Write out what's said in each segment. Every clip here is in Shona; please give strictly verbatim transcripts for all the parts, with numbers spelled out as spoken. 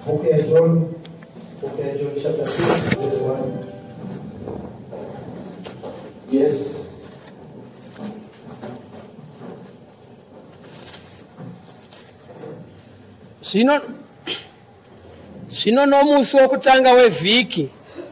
Okay, John. Okay, John chapter six, verse one. Yes. Sino Sino nomusi wokutanga wevhiki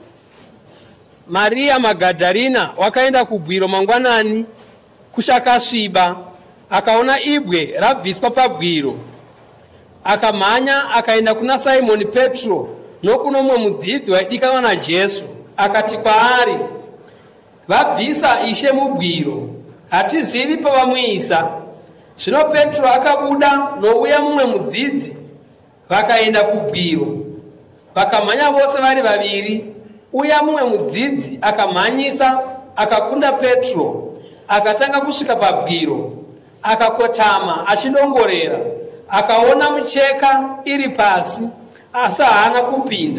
Maria Magadharina wakaenda kubwiro mangwanani kushakasviba, akaona ibwe rabviswa pabwiro. Akamhanya akaenda kuna Simoni Petro nokuno mumwe mudzidzi waidikanwa naJesu, akati kwaari, vabvisa Ishe mubwiro, hatizivi pavamuisa. Zvino Petro akabuda nouya mumwe mudzidzi, vakaenda kubwiro. Vakamhanya vose vari vaviri. Uya mumwe mudzidzi akamhanyisa akakunda Petro, akatanga kusvika pabwiro, akakotama achidongorera, akaona mucheka iri pasi, asi haana kupinda.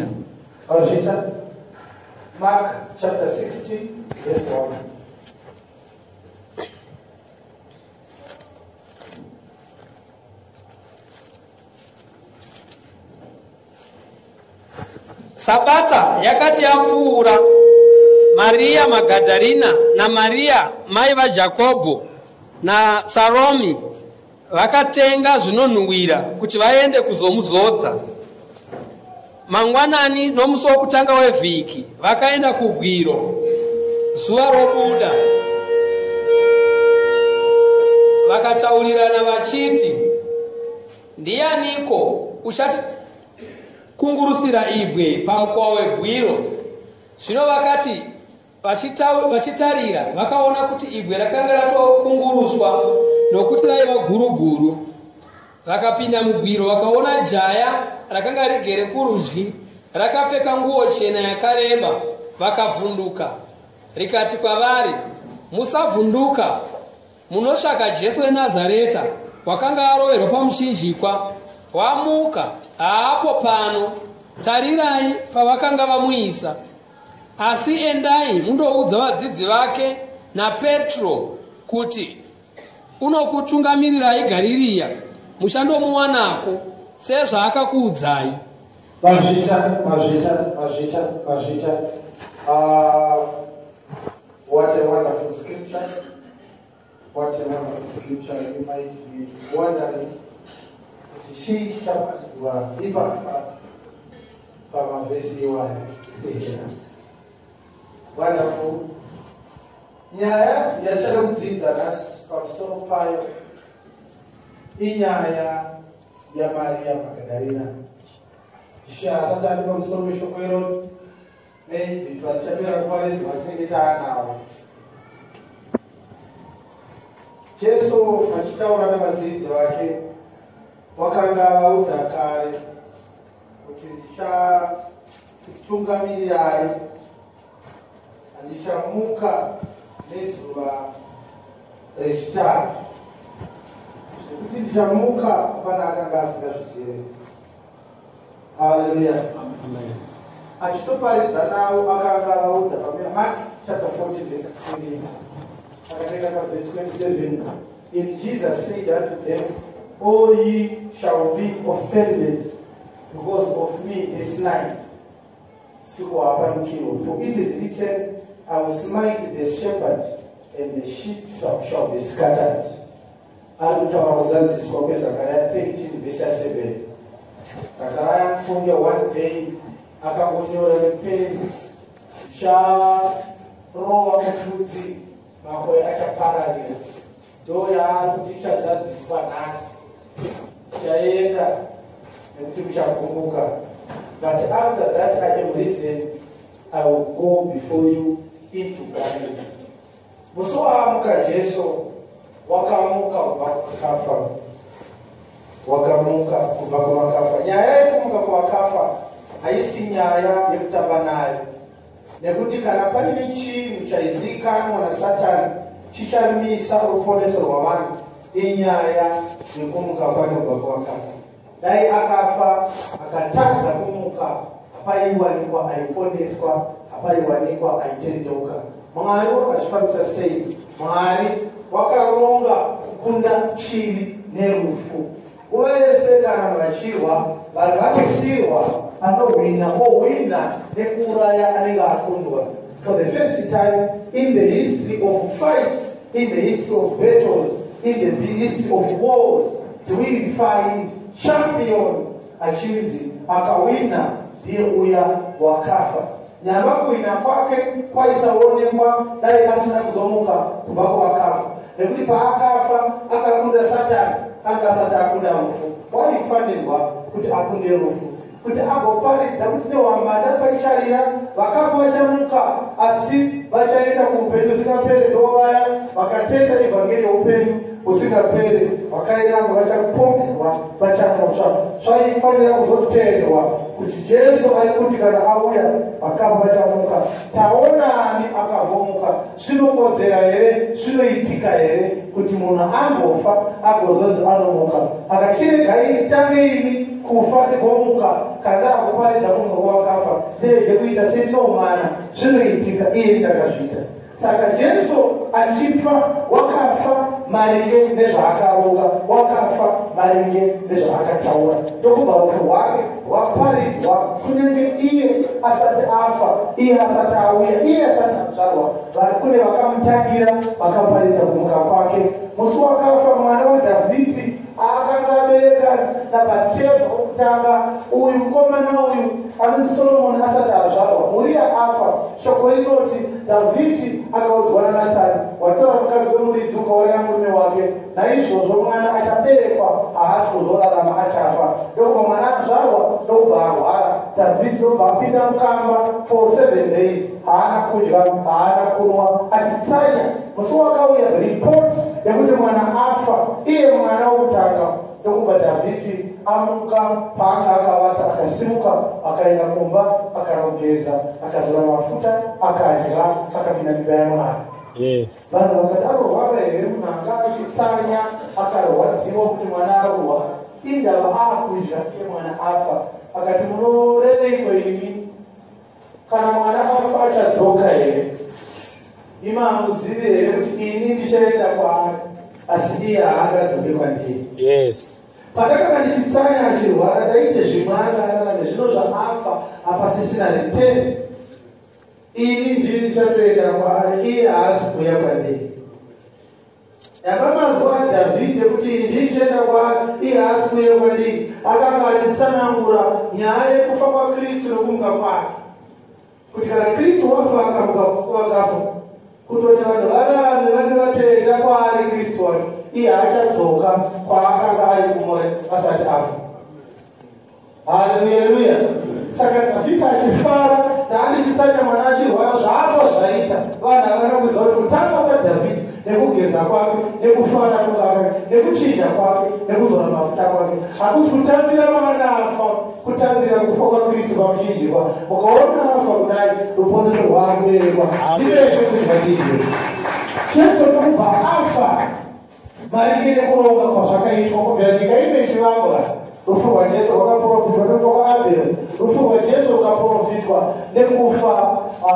Mark chapter sixteen, verse one. Sabata yakati yapfuura, Maria Magadharina na Maria mai vaJakobo na Saromi vakatenga zvinonhuhwira kuti vaende kuzomuzodza. Mangwanani nomusi wokutanga wevhiki vakaenda kubwiro. Zuva robuda, vakataurirana vachiti, ndianiko uchati kungurusira ibwe pamukova webwiro? Zvino vakati vachitarira vakaona kuti ibwe rakanga ratokunguruswa nokuti raiva guruguru. Vakapinda mubwiro vakaona jaya rakanga rigere kurudyi, rakapfeka nguo chena yakareba. Vakavhunduka, rikati kwavari, musavhunduka, munotsvaka Jesu weNazareta, wakanga aroverwa pamuchinjikwa. Wamuka, haapo pano. Tarirai pavakanga vamuisa. Asi endai mundoudza vadzidzi vake naPetro kuti unokutungamirirai Garirea, mushandomuwanako sezvaakakuudzai. Mazvita, mazvita, mazvita, mazvita. Uh, what a wonderful scripture. What a wonderful scripture. You might be wondering, she shapatwa ipa pamavesi iwana. Wonderful. Nyaya yachada kudzidza nhasi pamusoro payo inyaya yaMaria Magadharina. Ishe asati ati pamusoro peshoko iroro nedzitwa tichapera kuparizwa tinenge taanawo. Jesu achitaura navadzidzi vake wakanga vaudza kare kuti ndichatungamirirai, handichamuka nezuva rechitatu. Zvekuti ndichamuka hapana akanga asingazvizive. Haleluya. Achitoparidza navo akanga vaudza paMark chapter fourteen verse twenty-eight. Akatenga verse twenty-seven. And Jesus said unto them, all ye shall be offended because of me this night. For it is written, I will smite the shepherd, and the sheep shall be scattered. Zechariah thirteen verse seven. Zechariah mfunge one day akangonyora nepeni charova mufudzi makore achapararira. Ndo yakuti ichazadziswa nhasi, chaenda nekuti muchakumbuka. But after that I am risen, I will go before you into Galilee. Musi waamuka Jesu wakamuka kubva kuvakafa. Wakamuka kubva kuvakafa. Nyaya yekumuka kuvakafa haisi nyaya yekutamba nayo, nekuti kana paine chinhu chaizikanwa naSatani chichamisa ruponeso rwavanhu inyaya yekumuka kwake kubva kuvakafa. Dai akafa akatadza kumuka, hapaiwanikwa aiponeswa, hapaiwanikwa aitendeuka. Mwari wakazvifambisa sei? Mwari wakaronga kukunda chivi nerufu. Uye yese kana vachirwa vanhu vanosiyiwa anohwina ohwina nekuuraya anenge akundwa. For the first time in the history of fights, in the history of battles, in the history of wars, do we find champion achinzi akawina ndiye uya wakafa. Nyamba kuwina kwake kwaisaonekwa dai asina kuzomuka kubva kuvakafa, nekuti paakafa akakunda Satani anga asati akunda rufu. Waifanirwa kuti akunde rufu kuti agoparidza kuti newamanda paicharira vakafa vachamuka, asi vachaenda kuupenyu usingaperi. Ndovaya vakatenda evhangeri yeupenyu usingaperi, vakairamba vachapomerwa vachamotsva. Zvaifanira kuzotendwa kuti Jesu ari kuti kana auya vakafa vachamuka. Taonani akavomuka? Zvinokodzera here? Zvinoitika here kuti munhu ambofa agozonzi anomuka? Akachiregai titange ini kufa ndigomuka kana akuparidza munhu wakafa ndirege kuita setinomana? Zvinoitika, iye ndakazviita. Saka Jesu achifa wakafa maringe nezvaakaronga, wakafa maringe nezvaakataura. Ndokubva rufu rwake rwaparidzwa kunyange iye asati afa, iye asati auya, iye asati azvarwa. Vari kune vakamutangira vakaparidza kumuka kwake. Musi wakafa mwana waDhavhidhi akanga abereka naBhatishebha wokutanga, uyu mukomana uyu anonzi Soromoni asati azvarwa. Uriya afa. Shoko rinoti Dhavhidhi akaudzwa naNathani, watora mukadzi wemuridzi ukauraya murume wake, naizvozvo mwana achaberekwa haasi kuzorarama, achafa. Ndokubva mwana azvarwa ndokubva arwara. Dhavhidhi ndokubva apinda mukamba for seven days, haana kudya haana kunwa, achitsanya. Musi wakauya report yekuti mwana afa, iye mwana wokutanga. Ndokubva Dhavhidhi amuka paanga akavata, akasimuka akaenda kumba, akarongeza, akazora mafuta, akadya, akapinda mimba yaMwari. Yes. Vanhu vakati anorwara here munhanga achitsanya, akarwadziwa kuti mwana arohwa, indava akudya iye mwana afa. Akati munoreveiko imi? Kana mwana afa achadzoka here? Imi hamuzivi here kuti ini ndichaenda kwaari, asi iye haangadzoke kwandiri? Yes. Pakakanga ndichitsanya achirwara, ndaite zvimwana nezvino zvaafa hapasisina riteni. Ini ndini ndichatoenda kwaari, iye haasi kuuya kwandiri. Yamba mazuva aDhavhidhi ekuti ini ndini ndichaenda kwaari, iye haasi kuuya kwandiri. Akanga achitsanangura nyaya yekufa kwaKristu nokumuka kwake, kuti kana Kristu wafa akamuka wakafa, kutoti vanhu vararame vange vatenda kwaari Kristu wacho, iye achadzoka kwaakanga ari kumore asati afa. Haleluya, haleluya. Saka Dhavhidhi achifara ndaandichitsanya mwana achirwara, zvaafa zvaita. Vanhu havana kuziva kuti kutanga kwaDhavhidhi nekugeza kwake, nekufara kwake, nekuchinja kwake, nekuzora mafuta kwake hakusi kutambira mwana afa, kutambira kufa kwaKristu kwamuchinjirwa. Ukaona afa kudai, ruponeso rwaakuberekwa. Ndiveshe kuti vadii Jesu ndokubva afa maringe nekuronga kwazvakaitwa kubvira nyika ine ichivambwa. Rufu rwa Jesu rwakaprofitwa nekufa kwaAbheri. Rufu rwa Jesu rwakaprofitwa nekufa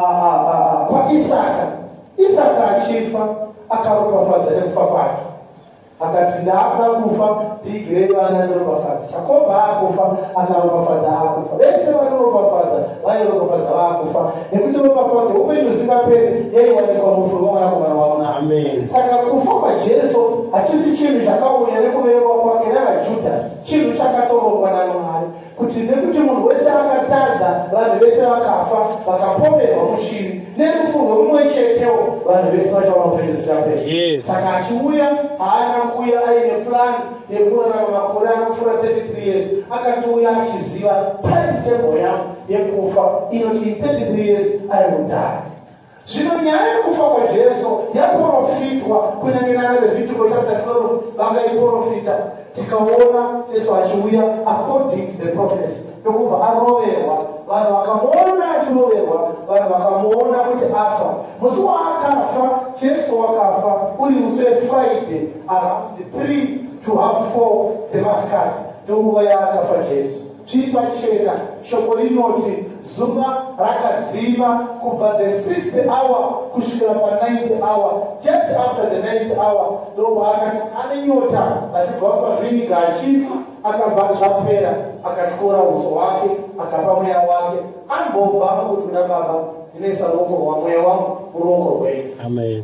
kwaIsaka. Isaka achifa akaropafadza nekufa kwake, akati ndakuda kufa ndigirei vana ndiropafadza. Jakobho akufa akaropafadza akufa. Vese vanoropafadza vairopafadza vakufa, nekuti ropafadza upenyu usingaperi yaiwanikwa murufu rwomwanakomana waMwari. Amen. Saka kufa kwaJesu hachisi chinhu chakauya nekuverekwa kwake navaJudha, chinhu chakatorongwa naMwari, kuti nekuti munhu wese akatadza, vanhu vese vakafa, vakapomerwa muchivi, nerufu rwomumwe chetewo, vanhu vese vachaona upenyu usingaperi. Yes. Saka achiuya haana kuuya aine plan yekurarama makore anopfuura thirty-three years. Akatiuya achiziva timetable yangu yekufa inoti thirty-three years I will die. Zvino nyaya yekufa kwaJesu yaprofitwa kunyange naLevhitico chapter twelve vangaiprofita. Tikaona Jesu achiuya according to the prophecy, ndokubva aroverwa. Vanhu vakamuona achiroverwa, vanhu vakamuona kuti afa. Musi waakafa, Jesu wakafa uri musi weFriday around three to half four dzemasikati, ndonguva yaakafa Jesu. Zviri pachena, shoko rinoti zuva rakadzima kubva the sixth hour kusvikira pa-ninth hour. Just after the ninth hour ndobva akati ane nyota, achibva pavhiniga achifa, akabva zvapera. akatora uso wake akapa mweya wake ambobva kuti kuna baba ndinoisa ruoko rwa mweya wangu muruoko rwenyu. Amen.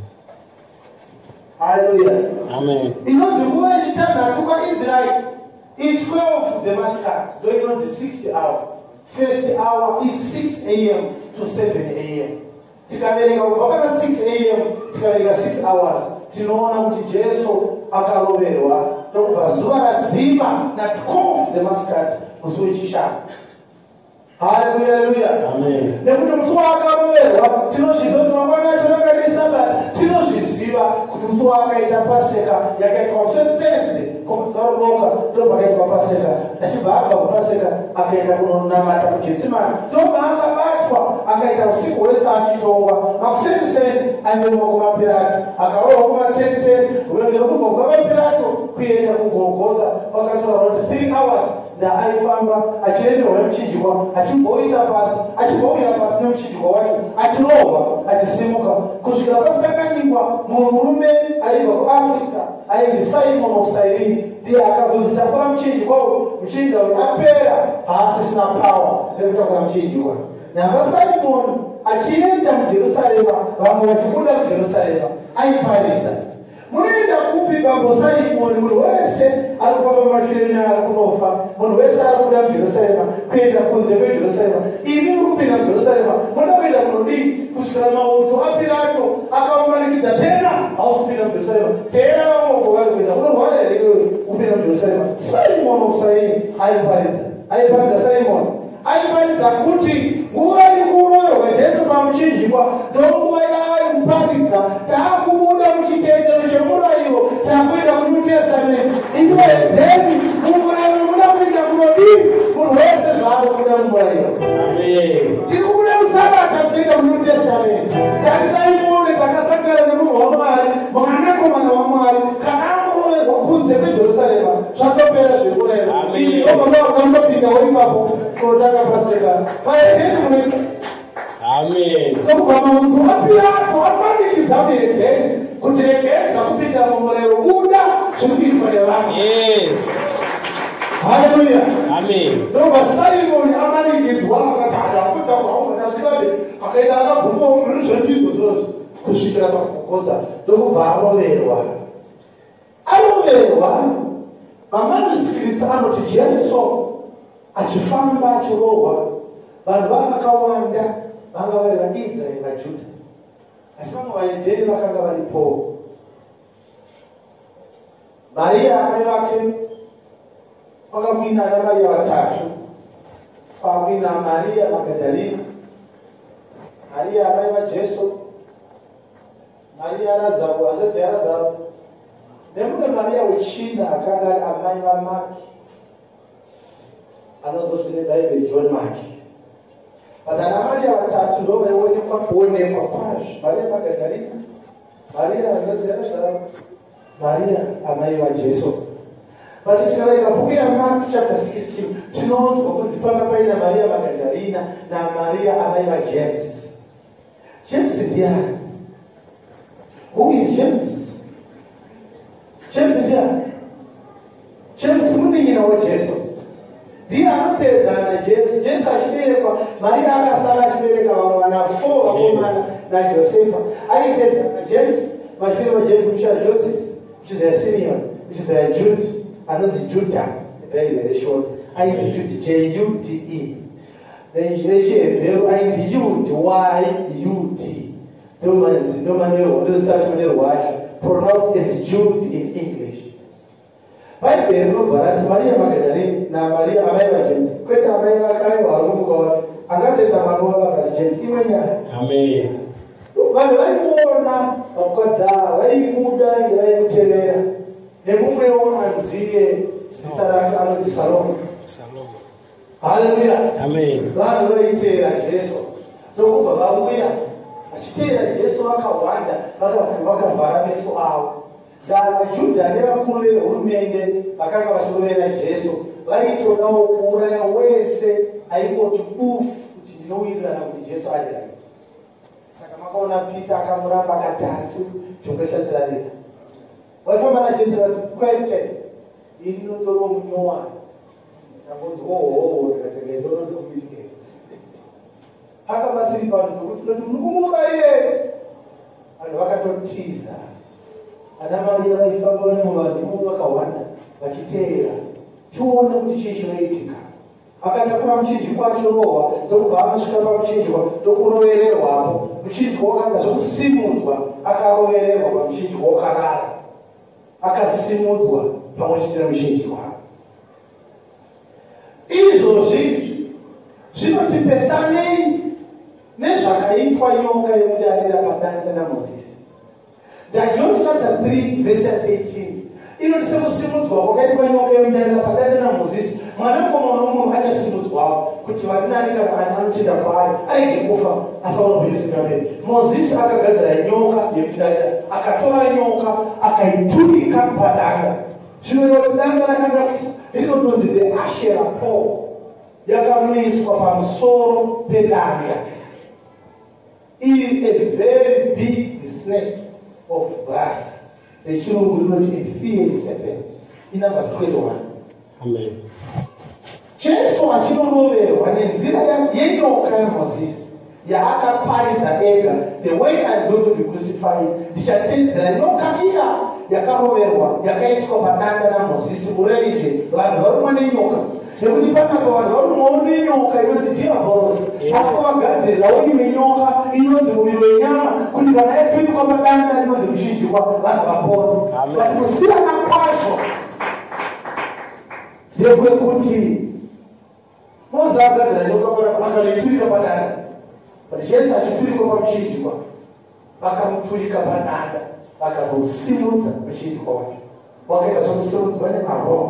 Haleluya. Amen. Inonzi nguva yechitanhatu kwaIsraeri i12 dzemasikati ndo inonzi sixth hour. First hour is six a m to seven a m tikaverenga kubva pana six a m tikaverenga six hours tinoona kuti Jesu akaroverwa ndokubva zuva radzima na twelve dzemasikati musi wechishanu. Haleluya, haleluya. Amen. Nekuti musi waakaroverwa tinozviziva kuti mangwana acho rakaita sabata, tinozviziva kuti musi waakaita paseka yakaitwa musi Thursday komuzaroloka ndobva akaitwa paseka achibva abva kupaseka akaenda kunonamata kugetsimani ndobva akabatwa akaita usiku hwese achitongwa makuseniseni aimeruka kumaPirato akarohwa kumatenteni rwendo rokubva kumaPirato kuenda kugogota wakatora kuti three hours nda aifamba achienderwa nemuchinjikwa achimboisa pasi achimbowira pasi nemuchinjikwa wacho achirohwa achisimuka kusvikira pasakanyikwa mumwe murume aibva kuAfrica ainzi Simon of Cyrene ndiye akazonzi takura muchinjikwa uyu muchinjikwa uyu apera haasisina power nekutakura muchinjikwa namba Simon achienda muJerusarema vamwe vachibuda muJerusarema aiparidza munoenda kupi bambo Simon munhu wese ari kufamba mumashure ari kunofa munhu wese ari kuda muJerusarema kuenda kunze kweJerusarema imi muri kupinda muJerusarema munoda kuenda kunodii kusvikira mauto aPirato akavamanikidza tena hausi kupinda muJerusarema tena vamoko vari kuenda unorwara here iwewe kupinda muJerusarema. Simon of Cyrene aiparidza aiparidza Simon aiparidza kuti nguva irikuroverwa Jesu pamuchinjikwa ndonguva yaari kuparidza taakubuda muchitendero chemurayiro taakuenda kuNew Testament iwe dheni mumurayiro muda kuenda kunodii munhu wese zvaari kuda mumurayiro. Tiri kubuda musabata tichienda kuNew Testament tatisaimone takasangana nemunhu waMwari mwanakomana waMwari kana amuroverwa kunze kweJerusarema zvakopera zviri kurayiro obvamaakandopinda waipapo kotanga paseka vaedheni mune. Amen. Ndokubva munhu waPirato amanikidza muedheni kutiregedza kupinda mumurayiro buda zviri kuitwa nevanhu. Yes. Haleluya. Amen. Ndokubva Simon amanikidzwa akati adafuta kwaumanasikati akaenda akaguma unhu zvendizvo zvozvo kusvikira pakukoza ndokubva aroverwa aroverwa mamanuscripts anoti Jesu achifamba achirohwa vanhu vakawanda vanga vari vaIsraeri vaJudha asi vamwe vaedheni vakanga varipo. Maria amai vake vakakuina ana Maria vatatu vakakuina Maria Magadharina, Maria amai vaJesu, Maria Lazaro hazodzi yaLazaro nemumwe Maria wechina akanga ari amai vaMaki anozoti neBhaibheri John Maki. Vatana Maria vatatu ndo vaionekwa kuonekwa kwazvo Maria Magadharina, Maria hazodzi yaLazaro, Maria amai vaJesu. But tikaverenga bhuku yaMark chapter sixteen tinoonzwa kunzi panga paina Maria Magadharina naMaria amai vaJames. James ndiani? Who is James? James ndiani? James munin'ina waJesu ndiye anotevedzana naJesu. Jesu achiberekwa Maria akasara achibereka vamwe vana four vakomana naJosefa aitevedzana naJames. Mashure vaJesu muchizva Joseph, muchizva Simeon, muchizva Jude anonzi Judas, very very short, ainzi Jude, J U D E. Rechihebheru ainzi Jude, Y U D. Ndomanzi ndomanero ndosati manero wacho pronounced as Jude in English. Bhaibheri rinobva rati Maria Magadharina naMaria amai vaJames kwete amai vake varumuka wake akateta mwana wake vaJames imwe nyaya. Amen. Vanhu vaimuona vakadza vaimuda vaimutevera nemumwewo anziye zita rake anonzi Salome. Salome. Haleluya. Amen. Vanhu vaiteera Jesu ndokubva vauya vachiteera Jesu vakawanda vakavhara meso avo. VaJudha nevakuru vehurumende vakanga vachirovera Jesu vaitodawo kuuraya wese aingoti ufu kuti ndinowirirana kuti Jesu ari right. Saka makaona Peter akamuramba katatu chokwe chatirarira waifamba naJesu vati kwete ini notoriwo munyowani Yakunzi oh ndikategeza ndokuitike. Haka basiri vanhu nokuti noti munokumubaire. Vanhu vakatotiza. Ana Maria vaifamba vari muvanhu vakawanda vachiteera. Tione kuti chii chinoitika. Akatakura muchinjikwa achorohwa ndokubva anosvika pamuchinjikwa ndokurovererwapo. Muchinjikwa wakanga zvokusimudzwa akarovererwa pamuchinjikwa wakarara. Akasimudzwa pamwe chete nemuchinjikwa. Izvozvi zvinotipesanei nezvakaitwa nyoka yomudarira padanda naMozisi. John chapter three verse eighteen. Inotise kusimudzwa kwakaitwa nyoka yomudarira padanda naMozisi. Mwanakomana womunhu achasimudzwawo kuti varinani kana ani anochenda kwaari arege kufa asaona zvisingameri. Mozisi akagadzira nyoka yomudarira, akatora nyoka akaiturika padanda. Zvino kuti danda rakanga rinotonzi the Asherah pole yakamiswa pamusoro pedanda. In a very big snake of brass. The children will not fear serpent. In Numbers twenty-one. Amen. Jesu achinonoverwa nenzira yenyoka yaMozisi yaakaparidza ega, the way I'm going to be crucified, ndichatedzera nyoka iya yakaroverwa yakaiswa padanda naMozisi murenje. Vanhu varumwa nenyoka nekuti panapa vanhu varumwawo nenyoka inonzi diabolos. Akavagadzirirawo imwe nyoka inonzi muviri wenyama kuti kana yaturikwa padanda inonzi muchinjikwa vanhu vapona. But kusiyana kwacho ndekwekuti Mozisi akagadzira nyoka akaiturika padanda. But Jesu achiturikwa pamuchinjikwa vakamuturika padanda vakazosimudza muchinjikwa wake. Wakaita zvokusimudzwa nemaroma.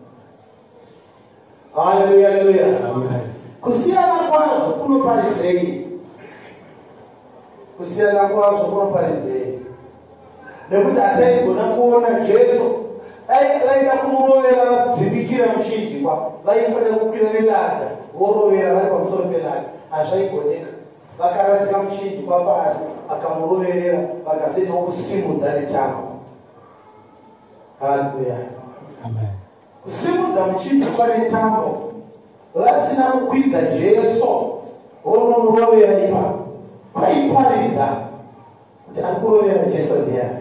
Haleluya, haleluya. Amen. Kusiyana kwazvo kunoparidzei. Kusiyana kwazvo kunoparidzei. Nekuti hataigona kuona Jesu vaida kumurovera vadzimbikira muchinjikwa, vaifanira kukwira nedanda vorovera vari pamusoro pedanda. Hazvaigoneka. Vakaradzika muchinjikwa pasi vakamuroverera vakazoita kusimudza netambo. Haleluya. Amen. Kusimudza muchinjikwa netambo vasina kukwidza Jesu vonomurovera ipapo kwaiparidza kuti ari kurovera Jesu ndiani.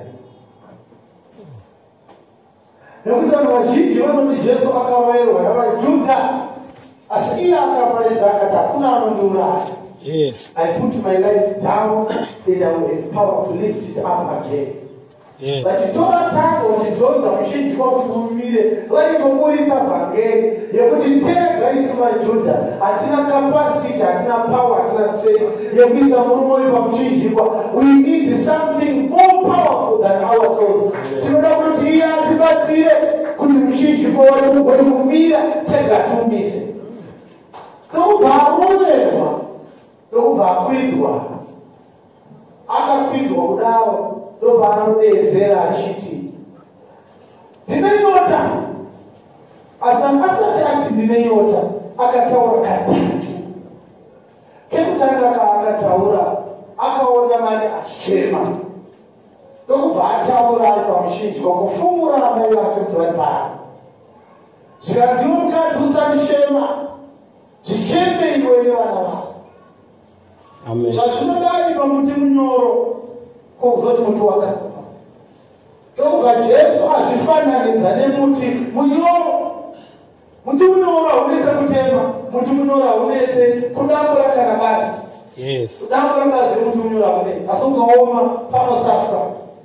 Nekuti vanhu vazhinji vanoti Jesu akaroverwa navaJudha, asi iye akaparidza akati hakuna anondiuraya. Yes. I put my life down and I will have power to lift it up again. Yes. Vachitora tango vachidzoza muchinjikwa kuti umire vaitoburitsa vhangeri yekuti tega isu vaJudha hatina capacity, hatina power, hatina strength yekuisa murume uyu pamuchinjikwa. We need something more powerful than ourselves. Tinoda kuti iye atibatsire kuti muchinjikwa wari kugona kumira tega tumise. Ndokubva aroverwa, ndokubva akwidzwa. Akakwidzwa kudaro ndobva anodedzera achiti ndine nyota. Asi asati ati ndine nyota akataura katatu. Kekutanga kaakataura akaona mani achichema. Ndokubva ataura ari pamuchinjikwa kufumura amai vake kuti vari pano. Zvikanziwo mukadzi usandichema, zvicheme iwe nevana vako. Amen. Zvazvinodai pamuti munyoro kwokuzoti muti wakafa. Ndokubva Jesu azvifananidza nemuti munyoro. Muti munyoro haunetse kutema, muti munyoro haunetse kudambura kana basi. Yes. Kudambura basi muti munyoro haunetse, asi ukaoma panosafwa.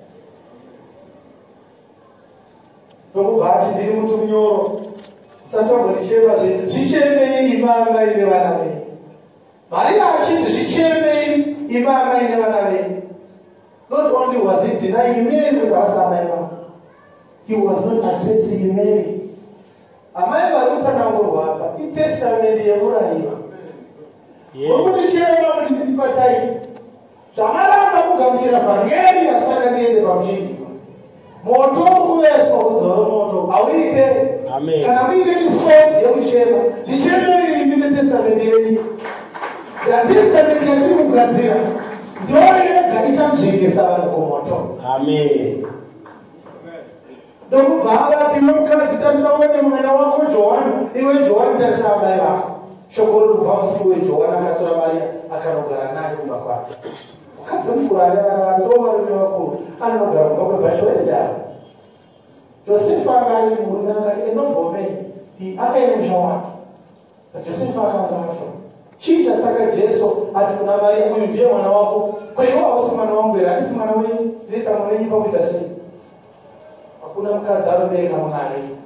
Ndokubva ati ndiri muti munyoro, musatongonichema zvedu, zvichemei imama ine vana venyu. Maria achiti zvichemei imama ine vana venyu. Not only was he denying Mary with her son, he was not addressing Mary. Amai varikutsanangurwa apa itestamende yemurayiro. Urikuchema kuti ndiri pataiti. Zvamaramba kugamuchira vhangeri asaka ndiende pamuchinjikwa. Moto urikuveswa kudzora moto hauite. Kana muine misodzi yekuchema, zvichemei imi netestamende yenyu. Testament yatiri kugadzira ndoyo yega ichamujengesa vanhu kumoto. Amen. ndokubva tiwe mukadzi tatisaone mwana wako Johani, iwe Johani tatisa amai vako. Shoko rokubva usiwe Johani akatora Maria akanogara naye kumba kwake. Mukadzi mukuru atova rume wakuru anogara kumba kwebhacho edaro. Josefa akati murume akati enombomei akaenda musha wake. Josefa akakafa. Chicha saka Jesu ati kuna Maria, uyu ndiye mwana wako. Kwa hiyo hausi mwana wangu era, isi mwana wenyu, zita mwenye pakuita sei. Hakuna mukadzi anobereka mwana.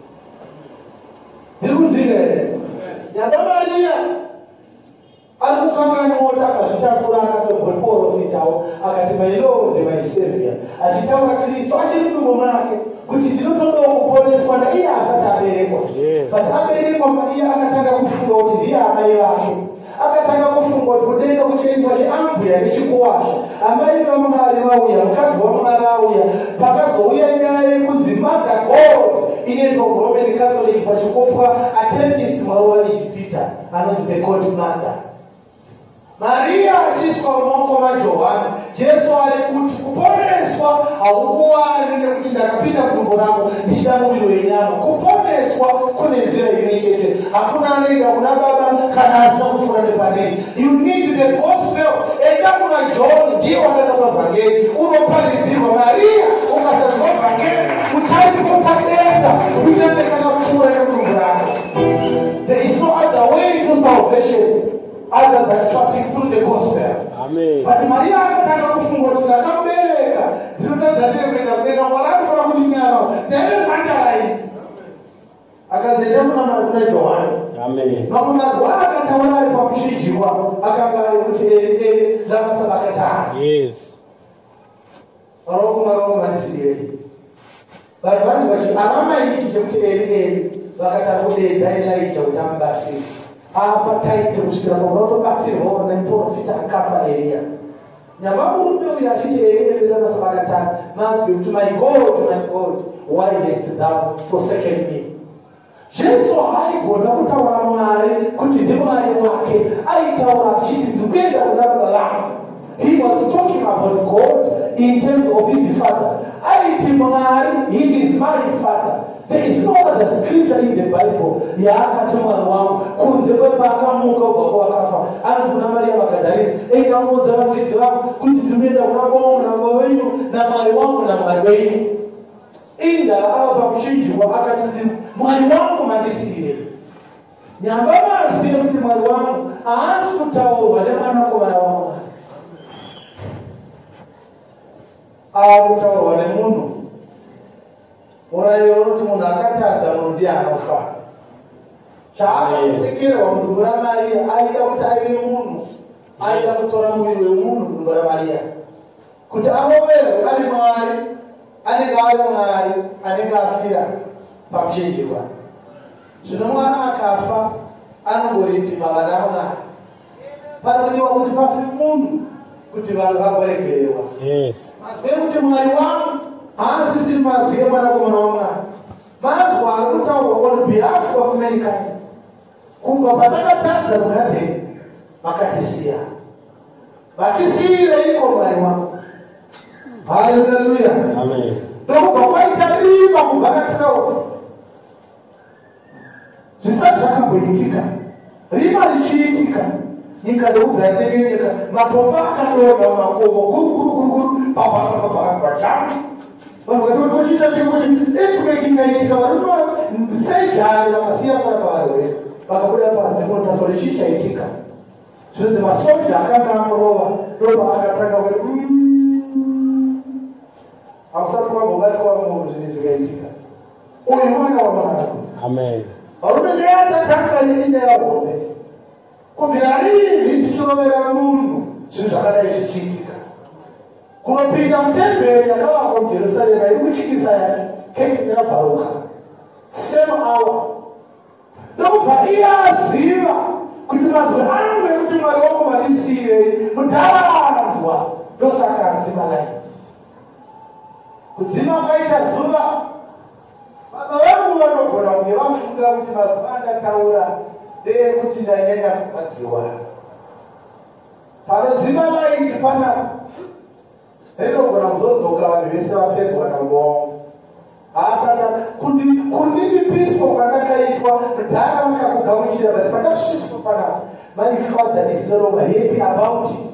Ndikuzvire. Nyamba Maria arikukangana mota akazvitakura akatoprofitawo akati my Lord my Savior, achitaura Kristu achiri mudumbu make kuti ndinotodawo kuponeswa naiye asati aberekwa. But aberekwa Maria akatanga kufunga kuti ndiye amai vake. Akatanga kufunga kuti kudenda kuchaitwa chiambuya nechikuwasha. Amai vaMwari vauya, mukadzi waMwari auya, pakazouya nyaya yekudzimanga God inoitwa kuRoman Catholic pachikofwa Artemis Maroa Echipita anonzi the God Mother. Maria achiswa mumaoko maJohani, Jesu ari kuti kuponeswa haukuwani nekuti ndakapinda kudumbu rangu ndichida muviri wenyama. Kuponeswa kune nzira imwe chete, hakuna anoenda kuna Baba kana asina kupfuura nepaderi. You need the gospel. Enda kuna John, ndiye wakatapa vhangeri, unoparidzirwa. Maria ukasatwa vhangeri uchaipotadenda kunyange kana kupfuura nekudumbu rangu. There is no other way to salvation other than passing through the gospel. Amen. But Maria akatanga kufunga kuti akabereka zvinotadza ndekuenda kubereka mwana anofana kudinyana ndeve mandarai akadzenda kuna Johani. Amen. Mamunazwa akataura ari pakuchinjirwa akanga ari kuti eri ramasabakatani. Yes. Varokuma rokuma tisiyeri. Vanhu vanhu vachi avamaiti chekuti eri eri vakatanga kudedza Elijah kuti amubatsire. Apa taiti kusvikira pakunotobatsirwa nemuprofita akafa Elia. Nyamba murume uyu achiti Elia ramasabakatani manzwi kuti my God, my God, why hast thou forsaken me? Jesu haigona kutaura Mwari kuti ndimwari wake, aitaura achiti ndikuenda kuna Baba vangu. He was talking about God in terms of his father. Aiti Mwari, he is my father. There is no other scripture in the Bible yaakati mwana wangu kunze kwepakamuka ubva kwakafa. Antu naMaria Magadharena eikamuudza vadzidzi vavo kuti ndinoenda kuna Baba vangu wenyu naMwari wangu naMwari wenyu. Inda ava pakuchinjirwa akati Mwari wangu mandisire. Nyamba mazwi ekuti Mwari wangu haasi kutaurwa nemwanakomana waMwari, ava kutaurwa nemunhu. Murayiro unoti munhu akatadza munhu ndiye anofa. Chaakarekererwa mudumbu raMaria aida kuti aive munhu, aida kutora muviri wemunhu mudumbu raMaria kuti aroverwe ari Mwari, anenge ari Mwari anenge afira pakuchinjirwa. Zvino mwana akafa anongoritima vana vaMwari. Panodiwa kuti pafe munhu kuti vanhu vagoregererwa. Yes. Mazwi ekuti Mwari wangu haasisiri mazwi emwanakomana waMwari, mazwi ari kutaurwa on behalf of mankind. Kubva patakatadza mugadheni makatisiya, vatisiyireiko Mwari wangu? Haleluya. Amen. Ndokubva kwaita rima kubva katikauka zvisati zvakamboitika. Rima richiitika nyika ndokubva yatengenyeka, matombo akadonha mumakomo guruguruguru papapapapapachana. Vanhu vati vochiita tekuti earthquake ingaitika varume sejari vakasiya pana pavarwere vakabuda panze kunotaso richichaitika. Zvinonzi masoja akanga amurova ndoba akatanga kuti hausati kwambobatwa munhu zvinhu zvikaitika. Uyu mwana waMwari. Amen. Varume neyatatanga iine yahove kubvira rivi tichirovera munhu zvinhu zvakadai zvichiitika. Kunopinda mutemberi yakavakwa muJerusarema iri kutyisa yake keke yakabvaruka same hour. Ndokubva iye aziva kuti mazwi angu ekuti Mwari wangu mandisiyirei mudaranzwa, ndosaka adzima light. Kudzima kwaita zuva. Baba vangu vanogona kunge vafunga kuti mazwi andataura ndeyekuti ndanyanya kubadziwa. Panodzima light panapa rinogona kuzodzoka vanhu vese vapedzwa nangoma. Asana kundini peaceful kwandakaitwa ndaraunda kugamuchira but pandasvitswa panapa. My father is no longer happy about it.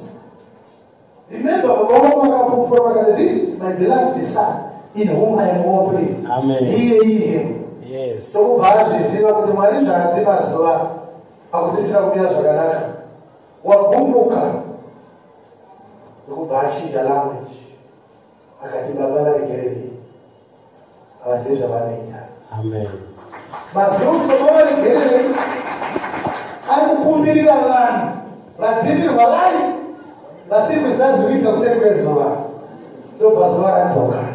Remember, this is my beloved son in whom I am well pleased. Amen. Hear him. Yes. So, Bajizima Kutumari Jazima Zoa, Akusisa Kumia Zaganaka, Wabumuka, Rubashi, the language, Akatibabala Geri, our Sija Vanita. Amen. But don't go Geri, I'm Kumira land, but Zini Walai. Basi mzazi wika kusema zoa. Ndio bazoa anatoka.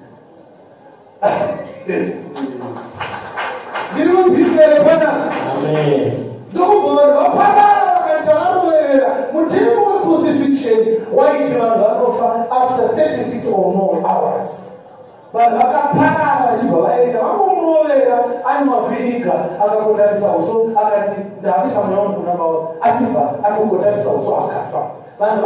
Ndio vile bwana. Amen. Ndio bwana bwana kantaruera. Mtimu wa crucifixion waitwa after thirty-six or more hours. Bwana akapana wajibu waenda wakumrovera animafinika akakotarisa uso akati ndavisa mwana kuna bao atiba akakotarisa uso akafa. That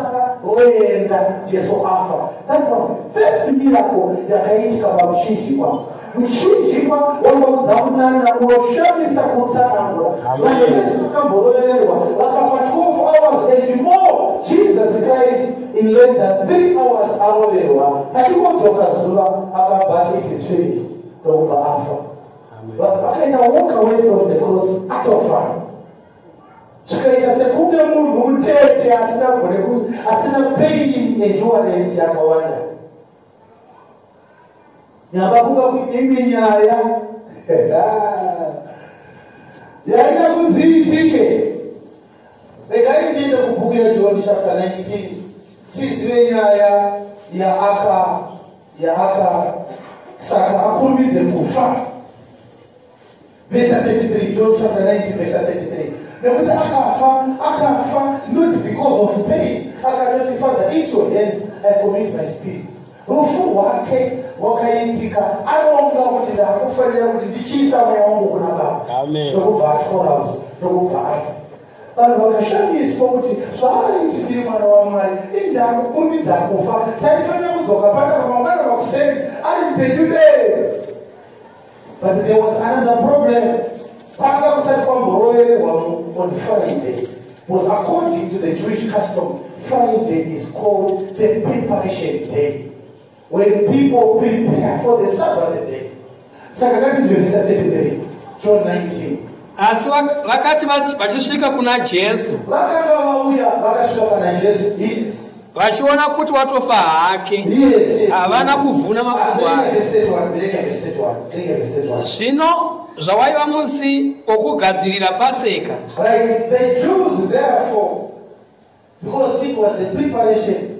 was the first miracle yakaitika bamuchinjikwa muchinjikwa wakamuzamunana uroshomisa kutsanangura vanevesi vakambororerwa vakafa twelve hours and more. Jesus Christ in less than three hours aroverwa achikodzoka zuva akabati it is finished ndokuba afa vakaita walk away from the cross atofa. Chikaita sekunde munhu utete asina kureku asina pain endurance yakawanda. Nyamba kuba kuimwe nyaya. Yaina kuziitike. Rekaitinde kubhuku John chapter nineteen. Tizive nyaya ya aka ya aka saka akurumidze kufa. Verse thirty-three, John chapter nineteen, verse thirty-three. Nekuti akafa akafa not because of pain. Akatoti Father, into your hands I commit my spirit. Rufu wake wakaitika aronga kuti ndakufanira kuti ndichisa mweya wangu kuna Baba. Amen. Ndokubva atwora ndokubva afa. Vanhu vakashamiswa kuti zvaaraiti ndiri mwana waMwari indakukumbidza kufa taifanira kudzoka panapa mangwana makuseni ari mpenyu bedzi. But there was another problem. On Friday was according to the Jewish custom. Friday is called the preparation day, when people prepare for the Sabbath day. John nineteen. Asi vakati vachisvika kuna Jesu vakanga vauya vakasvika pana Jesu is vachiona kuti watofa hake havana kuvhuna makumbo ake. Zvino zvawaiva musi wokugadzirira Paseka. Right, the Jews therefore, because it was the preparation.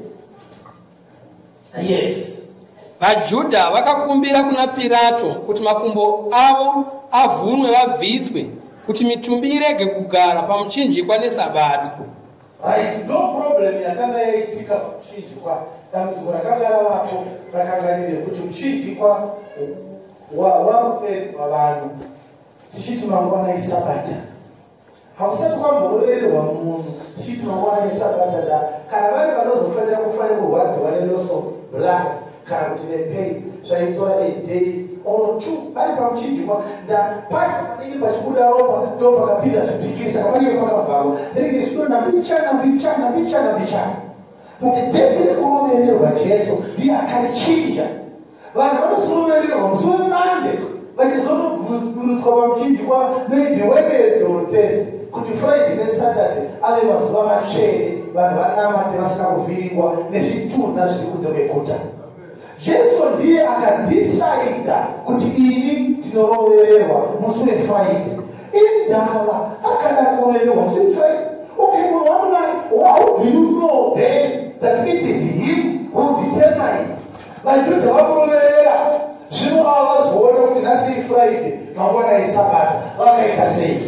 Yes. VaJudha vakakumbira kuna Pirato kuti makumbo avo avhunwe vabviswe kuti mitumbi irege kugara pamuchinjikwa neSabata. Right, no problem yakanga yaitika pamuchinjikwa. Dambudziko rakanga ravapo rakanga riri kuti muchinjikwa wakupedwa vanhu tichiti mangwana eSabata. Hakusati kwambororerwa munhu tichiti mangwana eSabata da kana vari vanozofanira kufanira kurwadziwa neloso black kana kuti nepain zvaitora a day or two vari pamuchinjikwa nda pacho panenge pachibuda ropa ndo pakapinda zvipikisa kapanenge pakavharwa rinenge zvinonda mbichana mbichana mbichana mbichana. But dende rekurovererwa Jesu ndiye akalichinja. Vanhu vanosorovererwa musi wemande vachizonoburutswa pamuchinjikwa maybe Wednesday or Thursday kuti Friday neSaturday ave mazuva machene vanhu vanamate vasina kuvhiringwa nezvitunha zviri kunze kweguta. Jesu ndiye akadhisaida kuti ini ndinorovererwa musi weFriday. Indala akada kurovererwa musi weFriday. Okay, well, I'm like, how do you know then that it is him who determines? Like, you have zvino avazoona kuti nhasi Friday mangwana eSabata vakaita sei.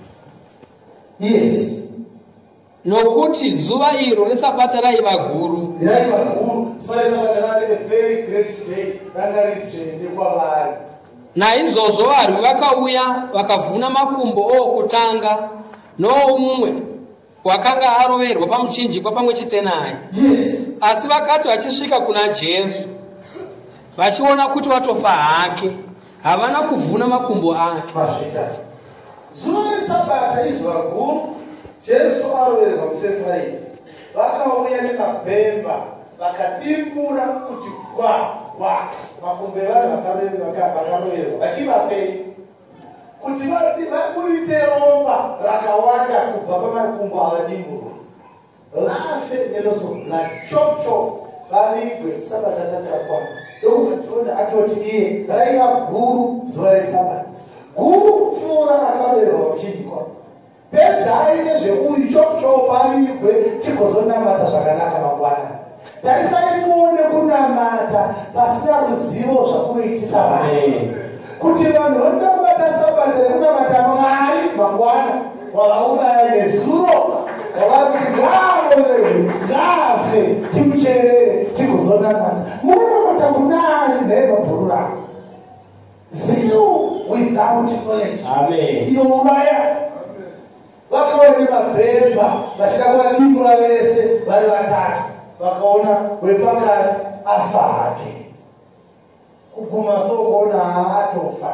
Yes. Nokuti zuva iro reSabata raiva guru. Raiva guru. Zuva reSabata raiva a very great day. Ranga ridzvene kwavari. Naizvozvo varwi vakauya vakavhuna makumbo okutanga noumwe wakanga aroverwa pamuchinjikwa pamwe chete naye. Yes. Asi vakati vachisvika kuna Jesu vachiona kuti watofa hake havana kuvhuna makumbo ake. Mazvitatu. Zuva reSabata izuva guru, Jesu arovererwa kuSefaini. Vakauya nemabhemba vakadimbura kuti kwa kwa makumbo evanhu vakarovererwa vachivapei kuti vaburitse ropa rakawanda kubva pamakumbo avadimburwa, lafe neloso blood chop chop vavigwe Sabata asati rakwana. Ndokuti atoti iye raiva guru zuva reSabata guru pfuura rakarovererwa muchinji kwanza. Pedzai nezveuyu chop chop vavigwe tigozonamata zvakanaka mangwana. Tarisai muone kunamata pasina ruzivo zvakunoitisa vanhu. Kuti vanhu vanonamata Sabata rekunamata Mwari mangwana wavauraya nezuro wavati ngaave ngafe timucherere tigozonamata. Munonamata kunani nemabhuru rako. Zeal without knowledge. Amen. Inouraya. Vakaona nemabhemba vachida kuvadimbura vese vari vatatu. Vakaona wepakati afa hake. Kuguma sokuona atofa.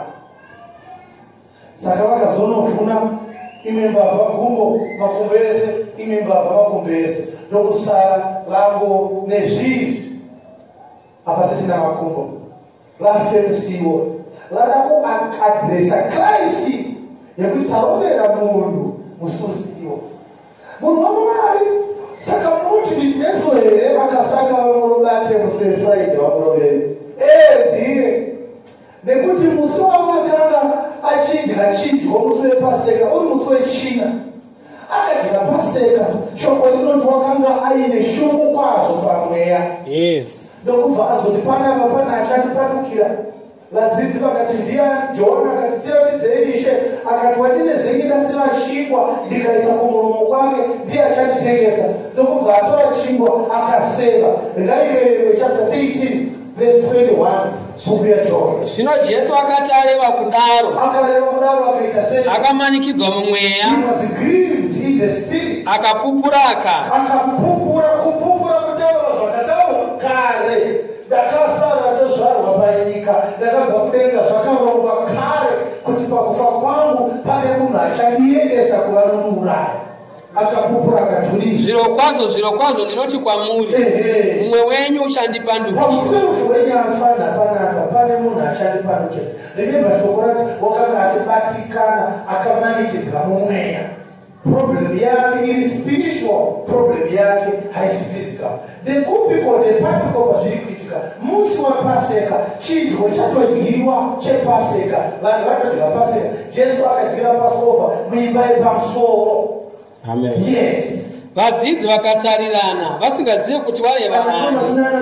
Saka vakazonovhuna imwe mbavha gumbo makumbo ese, imwe mbavha makumbo ese, ndokusara vango nezviri hapasisina makumbo. Vafemisiwo vada kuadresa crisis yekuti tarovera munhu mususiwo munhu waMwari. Saka muti Jesu here akasaka vamurobate musi weFriday vamurovere ndiye nekuti musi wamakanga achidya chidyo musi wePaseka uri musi wechina akadya Paseka. Shoko rinoti wakanga aine shungu kwazvo pamweya. Yes. Ndokubva azoti panapa pana achandipanukira. Vadzidzi vakati ndiya John akati tiratidzei Ishe, akati wandine zengeta seva chingwa ndikaisa kumuromo kwake ndiye achanditengesa. Ndokubva atora chingwa akaseva. Ngaiverengwe chapter eighteen verse twenty-one bhuku yaJohn. Zvino Jesu akati areva kudaro Akareva kudaro akaita sei? akamanikidzwa mumweya He was grieved in the spirit. akapupura akati Akapupura kupupura kutaura zvakataurwa kare. Ndakasara ndozvarwa panyika, ndakabva kudenga zvakarongwa kare kuti pakufa kwangu pane munhu achandiendesa kuvanondiuraya. Akapupura akaturika. zviro kwazvo zviro kwazvo ndinoti kwamuri mumwe wenyu uchandipandukira. Pamuferufu wenyamfana panapa pane munhu achandipandukira. Remember shoko rati wakanga achibatikana akamanikidzwa mumweya. Problem yake iri spiritual, problem yake haisi physical. Ndekupiko ndepatiko pazviri kuitika. Musi waPaseka chidyo chatodyiwa chePaseka. Vanhu vatodya Paseka. Jesu akadyira Passover muimba yepamusoro. Amen. Yes. Vadzidzi vakatarirana vasingazivi kuti wareva nani.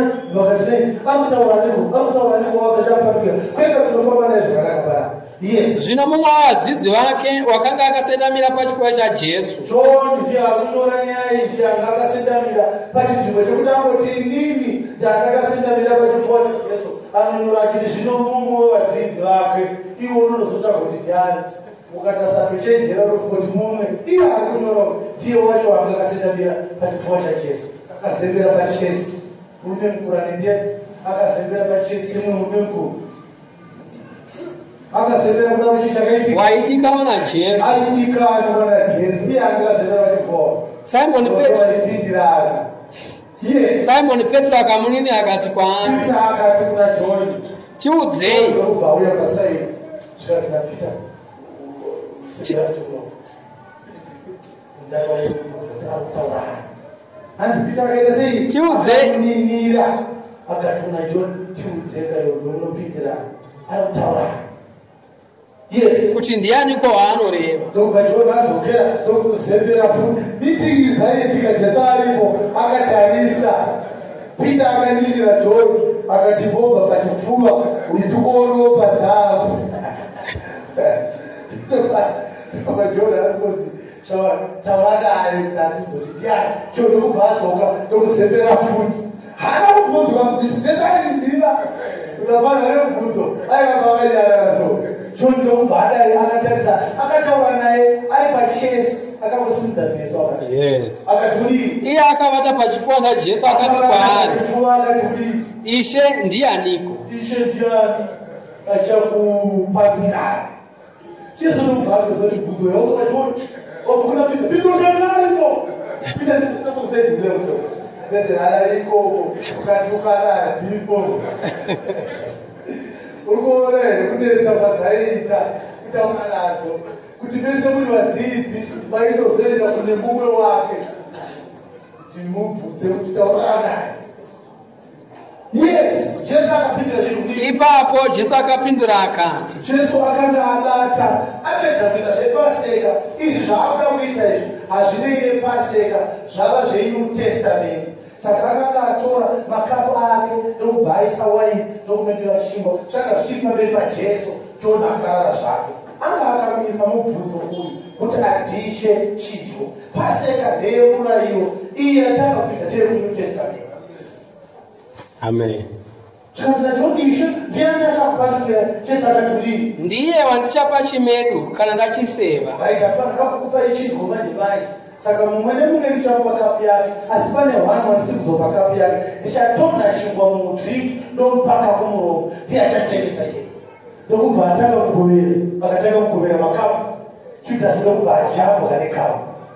Yes. Zvino mumwe wavadzidzi vake wakanga akasendamira pachipfuva chaJesu John ndiye akunyora nyaya idzi anga akasendamira pachinzvimbo chekuti angoti inini ndandakasendamira pachipfuva chaJesu. Anonyora achiti zvino mumwe wevadzidzi vake iwo unozotsvaga kuti ndiani. Ukatasatochenjera kuti mumwe iye akunyora ndiye wacho anga akasendamira pachipfuva chaJesu. Akazembera pachesti murume mukuru anendiye akazembera pachesti chimwe murume mukuru akazembera kuda kuti chakaitika waidikana naJesu. aidikana naJesu iye anga akazembera pachipfuva. Simon Petro Petro yes. Simon Petro akamunini akati kwaari Peter akati kuna John chiudzei ndokubva uya pasaidi zvikazina Peter hanzi Peter akaita sei chiudzei akati kuna John chiudzeka iwo ndonopindira ari kutaura. Yes. kuti ndianiko waanoreva. Ndokubva John azokera ndokuzembera futi meeting izaitika Jesu aripo akatarisa. Peter akaningira John akati mbobva pachipfuva uitikoropa dzavo. Papa John asikozi shawa tawada ayo ndazoti ndiani cho ndokubva adzoka ndokuzembera futi. Hana kubvunzwa kuti ndesaiziva unavana nebvunzo aikabva akanyarara so. John ndokubva adai akatarisa akataura naye ari pachest akamusimudza meso akati Yes. akati kudii iye akavata pachipfuva chaJesu akati kwaari akati kudii Ishe ndianiko. ishe ndiani achakupanikana. Jesu nobvaka zibhuzo yose kachoti okuna pita pindoshanariko pita zikutokusedzimleso nedzerariko ukatukana ndipo urikuona here kuneredza madzaita kutaura nadzo kuti vese muri vadzidzi vaitozoenda kune mumwe wake kuti mubvudze kuti taurana naye. Yes, Jesu akapindura zvinhu. Ipapo Jesu akapindura akati, Jesu akanga abata apedza kuita zvepaseka. Izvi zvaakuda kuita izvi hazvinei nepaseka, zvava zveNew Testament. Saka akanga atora makafu ake ndokubva aisa waini ndokumedura chingwa. Zvanga zvichiri pamberi paJesu, John akarara zvake. Anga akamira mubvunzo uyu kuti adishe chidyo. Paseka ndeyemurayiro, iye atanga kuita ndeyekuNew Testament. Amen. Ndiye wandichapa chimedu kana ndachiseva. Saka mumwe nemumwe ndichapa kapu yake, asi pane hwana wandisi kuzopa kapu yake. Ndichatonda chingwa mudrink ndomupaka kumuromo, ndiye achatengesa iye. Ndokubva atanga kugovera, vakatanga kugovera makapu. Judhasi ndokubva ajambwa nekapu.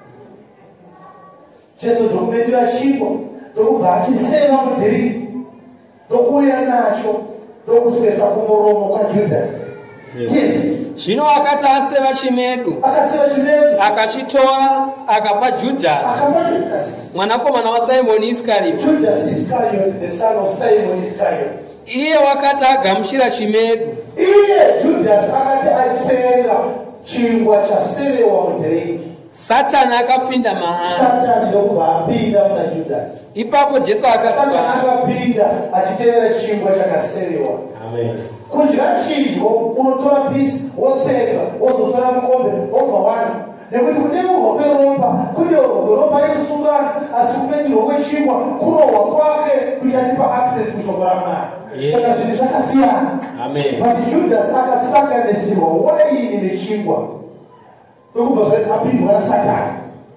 Jesu ndokumedura chingwa, ndokubva achiseva mudrink. Dokuya nacho ndokuswesa kumuromo kwa Judhasi. Yes. Zvino akati aseva chimedu, akaseva chimedu, akachitora akapa Judhasi, akapa Judhasi, mwanakomana waSimon Iscariot. Judas Iscariot, the son of Simon Iscariot. Iye wakati agamuchira chimedu, iye Judas akati atsenga chingwa chasevewa mudhiriki. Satani akapinda maari. Satani ndokubva apinda muna Judasi. Ipapo Jesu akati, Satani akapinda achitevera chingwa chakasevewa. Amen. Kudya chidyo unotora pisi wotsenga wozotora mukombe wobva wana. Nekuti kune urwo kweropa kune urwo ropa rekusungana, asi kumenyerwa kwechingwa kurohwa kwake kuchatipa access kushoko raMwari. Saka zvinhu zvakasiyana. Amen. But Judas akasanganisirwa waini nechingwa. Ndokubva zvati apindwa Satani.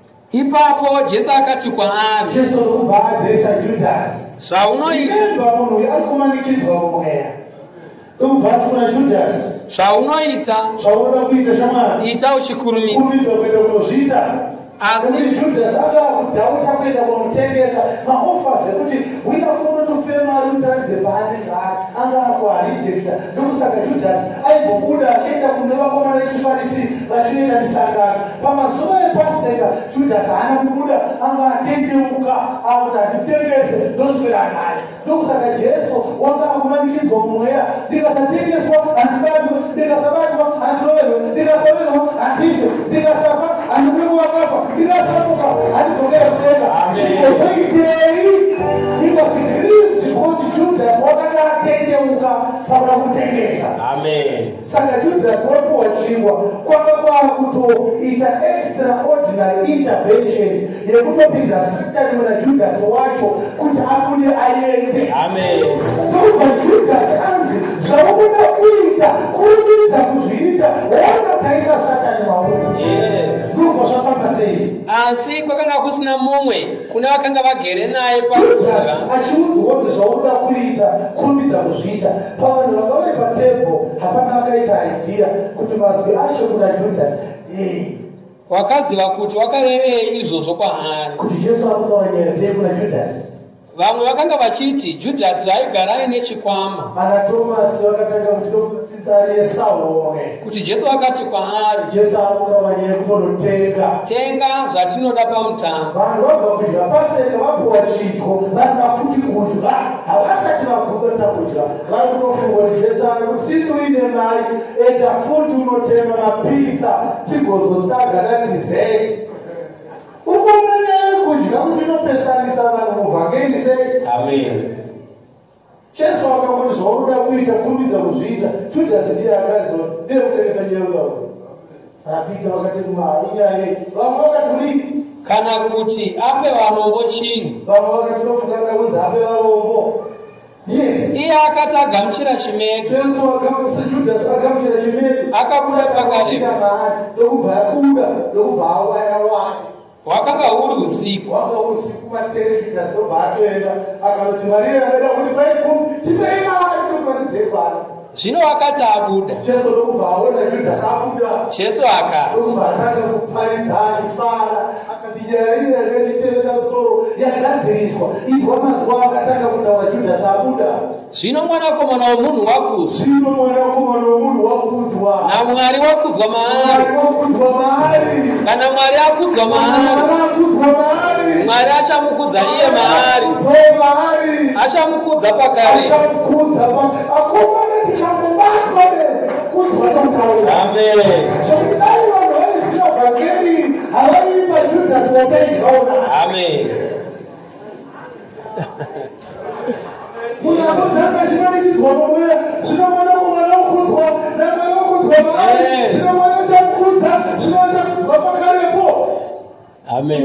Ipapo Jesu akati kwaari, Jesu ndokubva adresa Judasi. Zvaunoita, munhu uyu ari kumanikidzwa mumweya. Ndokubva ati kuna Judasi, zvaunoita zvaunoda kuita shamwari, ita uchikurumidza. kurumidzwa kuenda kunozviita. Asi Judasi anga kudhauta kuenda kunotengesa maofasi ekuti uya kunotope mari utaridze paanenge ari, anga akuarijekta. Ndokusaka Judasi aimbobuda achienda kune vakomana vechiFarisi vachinoita misangano. Pamazuva ePaseka Judasi haana kubuda, anga atendeuka akuti anditengese ndoswera naye. Ndokusaka Jesu wanga akumanikidzwa mumweya, ndikasatengeswa handibatwe, ndikasabatwa handiroverwe, ndikasaverwa handife, ndikasafa handiburi wakafa, ndikasamuka handidzokera kudenga. Chikozoitei ikosigiri because Judas wakanga atendeuka pakuda kutengesa. Amen. Saka Judas wapuwa chingwa kwanga kwakutoita extraordinary intervention yekutopinza Satani muna Judas wacho kuti abude aende. Amen. Ndokuti Judas anzi zvaunoda kuita kurumidza kuzviita, wanotaisa Satani mauri. Yes. Ndokubva zvafamba sei? Asi kwakanga kusina mumwe kune vakanga vagere naye pakudya. Achiudzwa kuti zvaunoda kuita kurumidza kuzviita. Pavanhu vanga vari patebho hapana akaita idea kuti mazwi asho kuna Judas. Wakaziva kuti wakarevei izvozvo kwaari. Kuti Jesu akutaura nyaya dzei kuna Judas. Vamwe vakanga vachiti Judhasi vaigara aine chikwama. Ana Tomasi vakatanga kuti ndokudzidza ari Esau. Kuti Jesu akati kwaari, Jesu akutaura nyaya yekutonotenga. Tenga zvatinoda pamutambo. Vanhu vabva kudya Paseka vapuwa chidyo, vanga futi kudya, havasati vaguta kudya. Vari kutofunga kuti Jesu ari kuti sisi uine mari, enda futi unotenga mapizza tigozotsaga datizeti. Unoonei kudya kuti inopesanisa vanhu muvhangeri sei? Amen. Jesu akangoti zvaunoda kuita kurumidza kuzviita. Judasi ndiye akaziva ndiye kutengesa nyaya. Rapita vakati inyaya vamwe vakati kudii? Kana kuti ape varombo chinhu. Vamwe vakati tofunga kunzi ape varombo. Yes. Iye akati agamuchira chimedu. Jesu akamusa Judasi agamuchira chimedu. Akabuda pakareba. Ndokubva abuda, ndokubva awana wake. Wakanga uri usiku. Wanga usiku matere Judasi ndobva atoenda. Akanoti Maria anoda kuti pai kumi, ndipei mari zvino wakati abuda Jesu akati zvino mwanakomana womunhu wakudzwa naMwari wakudzwa maari. Kana Mwari akudzwa maari, Mwari achamukudza iye maari, achamukudza pakare. Amen. Amen. Amen.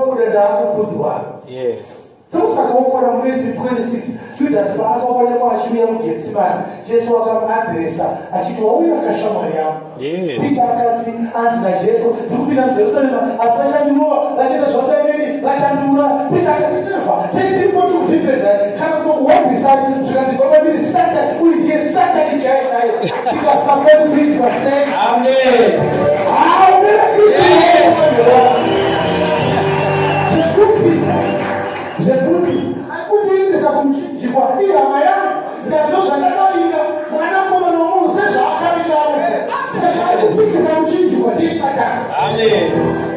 Yes. Tokusakaokora mureti twenty-six Judas paakaonekwa achiuya mugetsimani, Jesu akamuadhiresa achiti wauya akashamwari yangu. Peter akati anzi naJesu ndikupinda muJerusarema asi vachandirova vachiita zvavadaineni vachandura. Peter akati never, take people to defend that. Kana kutokuwabvisani zvikanzi kwamandiri Satani uye ndiye Satani chaiye naye. Because sometimes we were saying Amen. zvekuti arikutoendesa kumuchinjikwa ihama yangu ndazvo zvandakavinga mwanakomana womunhu sezvaakavingawo saka arikupikisa muchinjikwa ndiye Satani. Amen.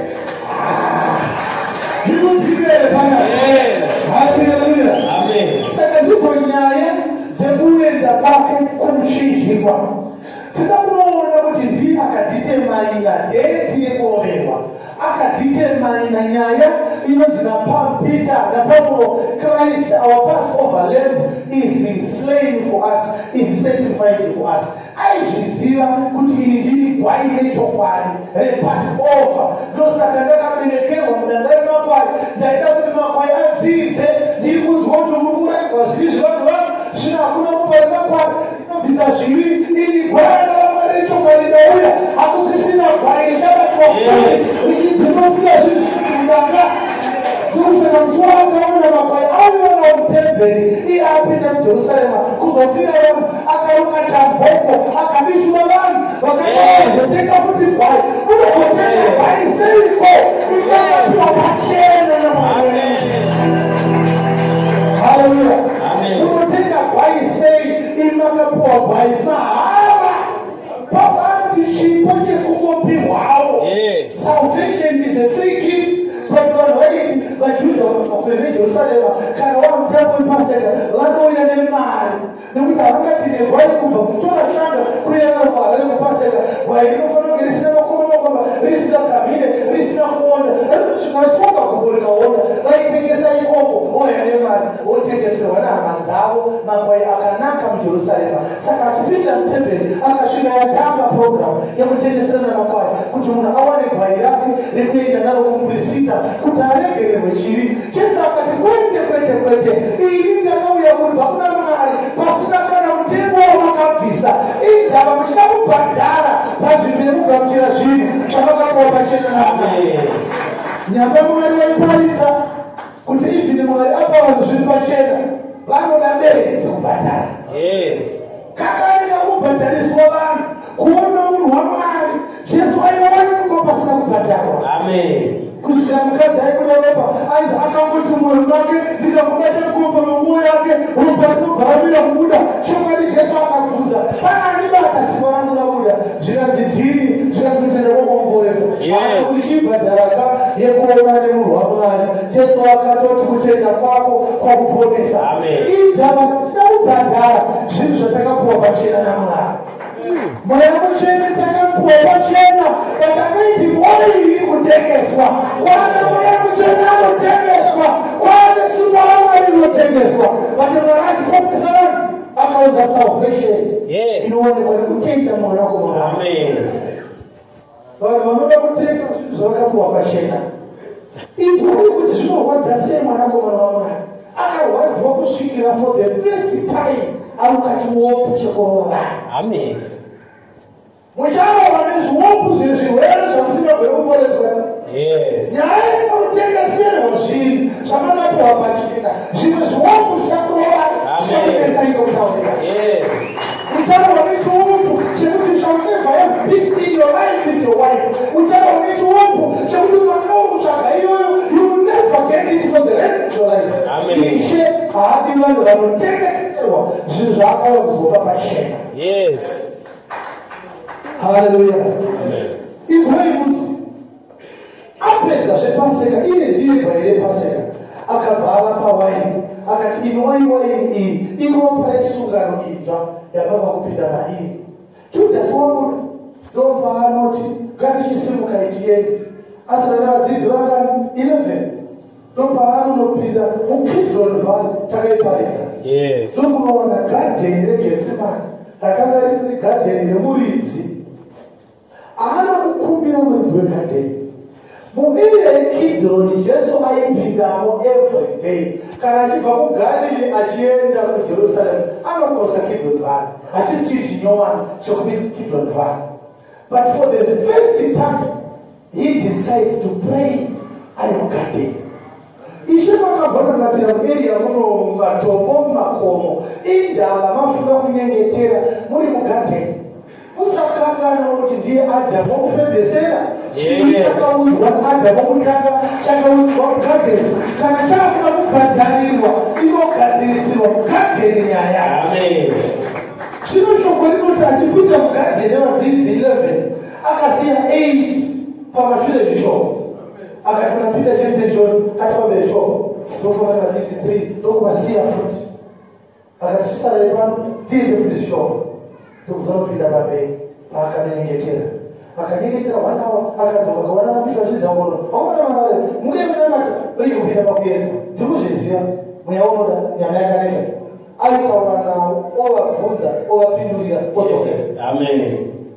ndinopirere pana. Haleluya. Amen. Saka ndiko nyaya dzekuenda kwake kumuchinjikwa. Tida kunoona kuti ndiye akaditemarira ndetiye kuroverwa, akaditemarira nyaya inonzi naPeter naPaulo, Christ our Passover lamb is slain for us, is sacrificed for us. Aizviziva kuti iri ndiri gwai rechokwadi rePassover. Ndosaka ndakaberekerwa mudanga remakwai, ndaida kuti makwai adzidze. Ndiri kunzwa kuti mukurayirwa zvivi zvevanhu vangu, zvino hakuna ropa remakwai inobvisa zvivi. Iri gwai raMwari rechokwadi ndauya, hakusisina gwai richabatwa gwai richidzimofira zvinhu mudanga. Ndokusaka musi wakaona makwai auona mutemberi iye apinda muJerusarema kuzofira vanhu, akaruka chamboko akabishuma vanhu vakazoteka futi gwai. Unogoteka gwai seiko ikaapiwa pachena naMwari. Haleluya. Unoteka gwai sei imakapiwa gwai mahara. Papa anoti chipo chekungopihwawo. Salvation is a free gift. But vanhu vaiti vaJudha vakwere Jerusarema kana wamutambo wePaseka vanouya nemari, nekuti havangati negwai kubva kutora shanga kuenda gwara rekupaseka. Gwai rinofanira kunge risina makomba makomba, risina kamhine, risina kuonda, rinosvika rachioka gumbo rikaonda. Vaitengesa ikoko ouya nemari otengeserwa nehama dzavo magwai akanaka muJerusarema. Saka achipinda mutemberi akasvika yatamba program yekutengeserana makwai kuti munhu awane gwai rake rekuenda naro kumurisita kuti aregererwe chivi. Jesu akati kwete kwete kwete, ini ndakauya kubva kuna Mwari pasina kana mutengo wamakabvisa. Igava muchida kubhadhara panzvimbo yekugamuchira zvinhu zvamakapiwa pachena naMwari. Nyamba Mwari vaiparidza kuti ivhini Mwari apa vanhu zviri pachena vanoda beredzi kubhadhara. Kakarika kubhadhariswa vanhu kuona munhu waMwari. Jesu aiwanikwa pasina kubhadharwa. Kusvika mukadzi aikuropa ainzi akangoti mwoyo make ndikakubata gombo romuo yake ropa rinobva ramira kubuda. Chokwadi Jesu akabvunza panani bata simba rangu rabuda. Zvikanzi dhini, zvikanzi mutende wokuomboresa uchibhadharaka yekuona nemunhu waMwari. Jesu akatoti kutenda kwako kwakuponesa. Idhava tisina kubhadhara zvinhu zvatakapiwa pachena naMwari. Mweya mutsvene takapiwa pachena, patakaiti moyo iri kutengeswa. Wana mweya mutsvene anotengeswa, wane simba raMwari rinotengeswa. Vati Mwari achipopesa vanhu akaudza salvation inoonekwa nekutenda mwanakomana. Vanhu vanoda kutenga zvinhu zvavakapiwa pachena. Ibvuri kuti zvinorwadza sei mwanakomana waMwari akarwadziwa kusvikira for the first time aruka chiwopu chekorora. Mucharova nezviwopu zvezvirwere zvamusingagone kuporedzwa. Nyaya inokutengeserwa zvinhu zvamakapiwa pachena, zvimwe zviwopu zvichakurova zvichakunetsa iko kutaurika. vanotengeserwa zvinhu zvaakavazopa pachena. Yes. Haleluya. Izwai kuti apedza zvepaseka, iye ndiye bvaire paseka, akabva pawaini akati inwai waini iyi iropa resungano idzva yakabva kupinda mairi. Judhasi wabuda ndopaanoti ngatichisimukai tiende, asina navadzidzi vangani eleven ndopaanonopinda muKidron Valley takaiparidza. Yes. Ndokunoona gadheni regetsemani rakanga riri gadheni remuridzi. Haana kukumbira muridzi wegadheni. Muire yeKidroni Jesu aipindamo every day. Kana achibva kuGalilee achienda kuJerusarema anokosa Kidron Valley, achisi chinyowani chokupinda kuKidron Valley. But for the first time he decides to pray ari mugadheni. Ishe makabona ngatira area muno matombo makomo indava mafuka kunyengetera muri mugadheni. Musakangana kuti ndiye Adamu wokupedzesera. Chinhu chakaudzwa Adamu wokutanga chakaudzwa mugadheni. Kana chakuda kugadzirwa inogadzirisirwa mugadheni nyaya. Amen. Zvino shoko rinoti achipinda mugadheni nevadzidzi eleven akasiya eight pamashure zvishoko. Akatona Peter, James and John atipambere shoko ndokufamba nevadzidzi three ndokuvasiya futi. Akati chisarare pano tiende kuti zvishoko ndokuzanopinda pamberi paakanyengetera. Akanyengetera one hour akadzoka akawana namusha vachidza ngono vaona marare mukemenamata rege kupinda pakuedza ndikuzviziva mweya unoda nyama yakaneta. Aitaura navo ovabvunza ovapindurira odzokera. Amen.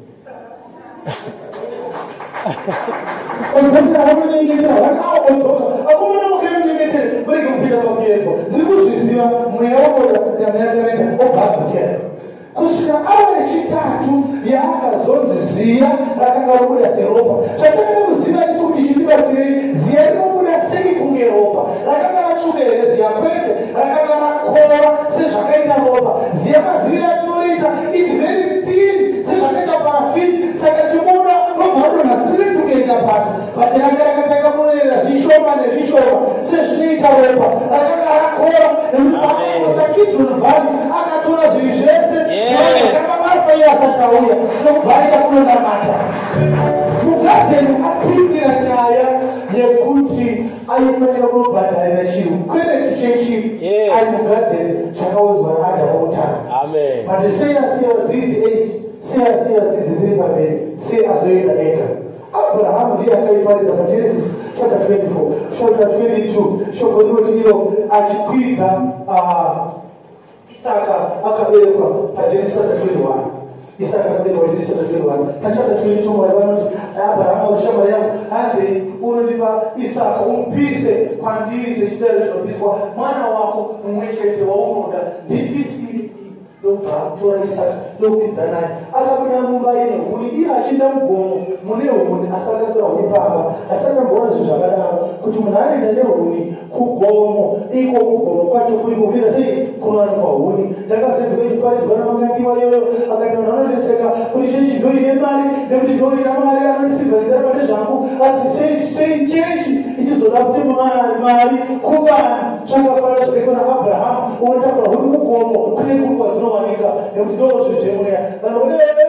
Odzokera vanonyengetera one hour odzoka akomana mukemunyengetere murege kupinda pakuedzwa ndikuzviziva mweya unoda nyama yakaneta obva adzokera. Kusvika awa yechitatu yaakazonziziya rakanga robuda seropa. Zvatakada kuziva isu kuti chitibatsirei, ziya rinobuda sei kunge ropa. Rakanga ratsvuka here ziya kwete, rakanga rakora sezvakaita ropa. Ziya maziviro atinoita it's very thin sezvakaita parafini. Saka chibuda robva rodonha straight kuenda pasi. But ranga rakatanga kunoerera zvishoma nezvishoma sezvinoita ropa. Rakanga rakora nekuti pakakosa Kidron Valley akatora zvinhu zvese. Asakauya nokubharika kunonamata mugadheni apindira nyaya yekuti aifanira kunobhadharira chinhu kweretu chechi ari mugadheni zvakaudzwa naAdhamu wokutanga. But sei asiya vadzidzi eight, sei asiya vadzidzi three pamberi, sei azoenda ega. Abrahamu ndiye akaiparidza paGenesis chapter twenty-four, chapter twenty-two shoko rinoti iro achikwidza Isaka akaberekwa paGenesis chapter twenty-one. Isaka akaberekwa paGenesis chapter twenty-one. Pachapter twenty-two mwari vanoti Abrahamu shamwari yangu hande unondipa Isaka umpise kwandiri sechidaro chinopiswa mwana wako mumwe chete waunoda ndipisi. Ndotora Isaka ndokwidza naye akapinda mumba ine huni iye achienda mugomo mune huni asi akatora huni pamba. Asakamboona zvinhu zvakadaro kuti munhu anoenda nehuni kugomo iko kugomo kwacho kuri kupinda sei kunowanikwa huni. Ndakazenzwa ichiparidzwa namakandiwa iyoyo akati vanhu vanodetseka kuti chechi ndoine mari nekuti ndoina mari anondisibva ndarama nezvangu asi sei chechi ichizoda kuti mari kuvanhu zvakafanana zvakaitwa naAbhurahamu unotakura huni kugomo kune nguva dzinowanika nekuti ndozvezvemweya vanhu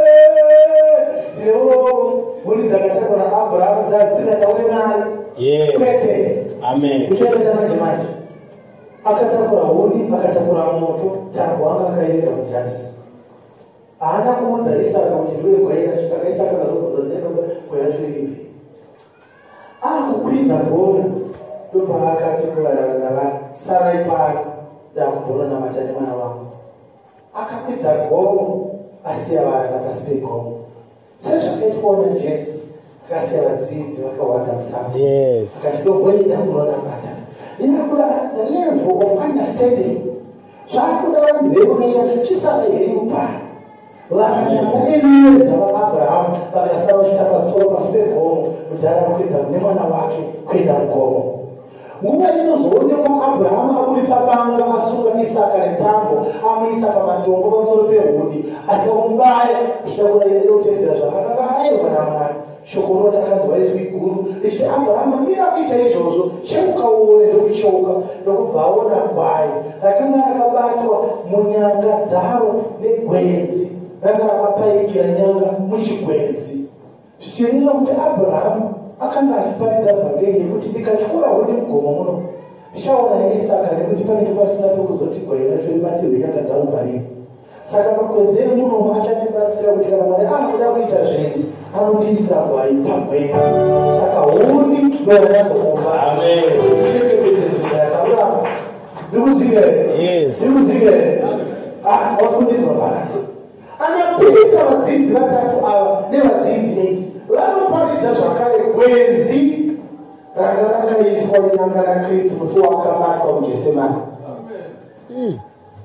ndiro huni dzakatakwa naAbhurahamu dzadzisingataure mari kwete. Uchaenda manje manje akatakura huni akatakura moto tambo anga akaenda mujasi. Haana kuudza Isaka kuti ndiwe kwaira saka Isaka akazobvunza ndenda kwayacho iripi. Akukwidza gona ndopa akati kuvaranda vake sarai pano ndakubvona namatani mwana wangu. Akakwidza gomo asiya varanda pasi pegomo sezvakaitwawo naJesu akasiya vadzidzi vakawanda musango. Akati ndogweida kunonamata inakuda the level of understanding zvakuda vanhu veunoya chisara here mupano vakanyanga elieza vaAbhurahamu vakasara vachitapatsoro pasi pegomo kuti arakwidza mune mwana wake kuenda mugomo. Nguva inozoonekwa Abhurahamu aburitsa banga asunga Isaka netambo amuisa pamatombo pamusoro pehuni akamubaya achida kuda otedzera zvakakavaayirwa naMwari. Shoko rinoti akanzwa izwi guru richiti Abhurahamu mira kuita izvozvo chemuka vakaone ndokuchoka ndokubvaona gwai rakanga rakabatwa munyanga dzaro negwenzi ranga rakapaikira nyanga muchigwenzi zvichireva kuti Abrahamu akanga achiparidza vhangeri yekuti ndikatyora huni mugomo muno ndichaona Isaka nekuti panenge pasina pekuzoti gwai racho ribatirwe nyanga dzangu pariri. Saka makwenzi emuno achandibatsira kuti kana Mwari anoda kuita zvinhu anondiisira gwai pamwe. Saka huni ndoyanazofumba. Amen. Chengetedzera yakarurama. Ndikuziva here? Yes. Ndikuziva here? Ah, wasundizwa bana. Anapinda vadzidzi vatatu ava nevadzidzi eight. Vanoparidza zvakare gwenzi ranga rakaiswa inanga naKristu musi wakabatwa muGetsemani. Amen.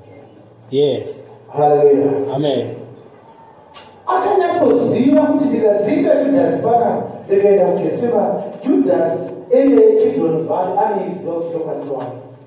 Yes. Hallelujah. Amen. Akanyatsoziva kuti ndikadzinga Judhasi pana ndikaenda muGetsemani, Judhasi ende eKidron Valley anoiziva kuti ndokwandinowana.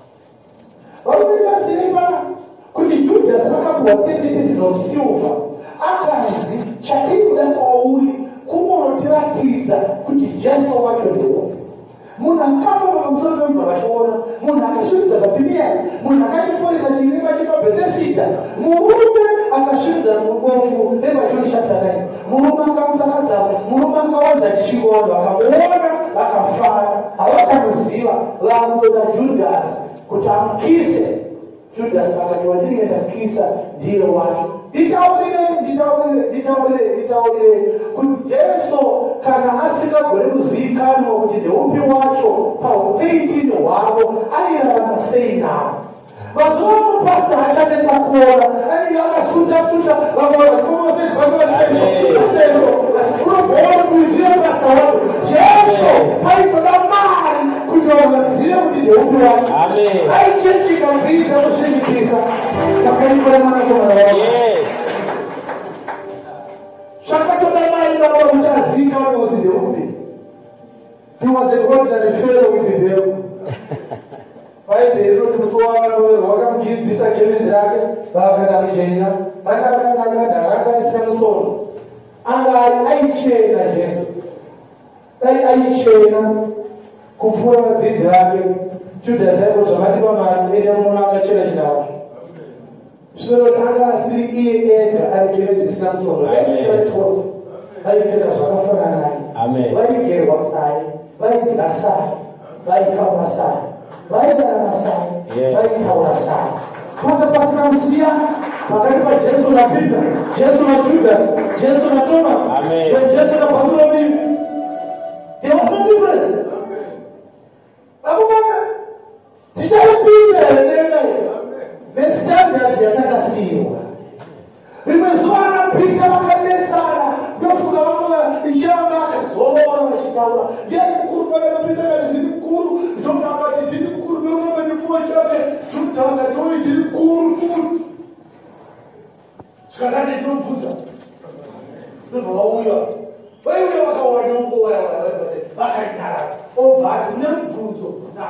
Varume vazive pana kuti Judhasi akapuwa thirty pieces of silver akazi chatiri kuda kwauri kunotiratidza kuti Jesu wacho ndeupi. Munhu akafa pamusoro pemvura vachiona, munhu akasvinudza Bhatimiasi, munhu akatiporesa chirema chepaBhetesida, murume akasvinudza mubofu revaJoni chapter nine, murume akamusakadza, murume akawadza chivono vakamuona vakafara. Havakamuziva vakutoda Judhasi kuti amukise. Judhasi akati wandiri ndakisa ndiye wacho. Nditaurire, nditaurire, nditaurire, nditaurire kuti Jesu kana asingagone kuzivikanwa kuti ndeupi wacho paupenyu hwavo airarama sei navo. Mazuva ano pastor hachanetsa kuona, anenge akasunda sunda vakaona Moses vakavaaiso unogona kuitira pastor wacho. Jesu aitoda mari kuti vavazive kuti ndeupi wacho. Aichechika nziri dzakusvibikisa vakaikora mwanakomana wavo. Shakatoda mari baba kuti azivikanwe kuti ndeupi. He was a ordinary fellow with the devil. Vaibheri kuti musi wavanoverwa vakamugivisa kemenzi rake vakakanda muchenya rakakanakada rakaisa musoro anga ari aichena Jesu dai aichena kupfuura vadzidzi vake. Judhasi aiko zvamadipa mari ene muna akachena chinacho zvino kuti anga asiri iye ega ari kemenzi isina musoro aisiraitofu vaipfeka zvakafanana naye vaigerwa sai vaidya sai vaifamba sai vaigara sai vaitaura sai paka pasina musiya pakati paJesu naPeter, Jesu naJudhasi, Jesu naThomas, Jesu naBartholomew. There was no difference. Akubona tichapinda nenene nestandard yatakasiyiwa. Rimwe zuva anaPeter vakanetsana ndofunga vamwe ichiranga akazorora vachitaura ndiani mukuru pana Peter akati ndiri mukuru, John akati ndiri mukuru noroma nepfumo chake, Judha akati oi ndiri mukuru kuru. Zvakati ndinobvunza ndobva vauya vaiuya vakaona nguva vakanyarara obva ati une mubvunzo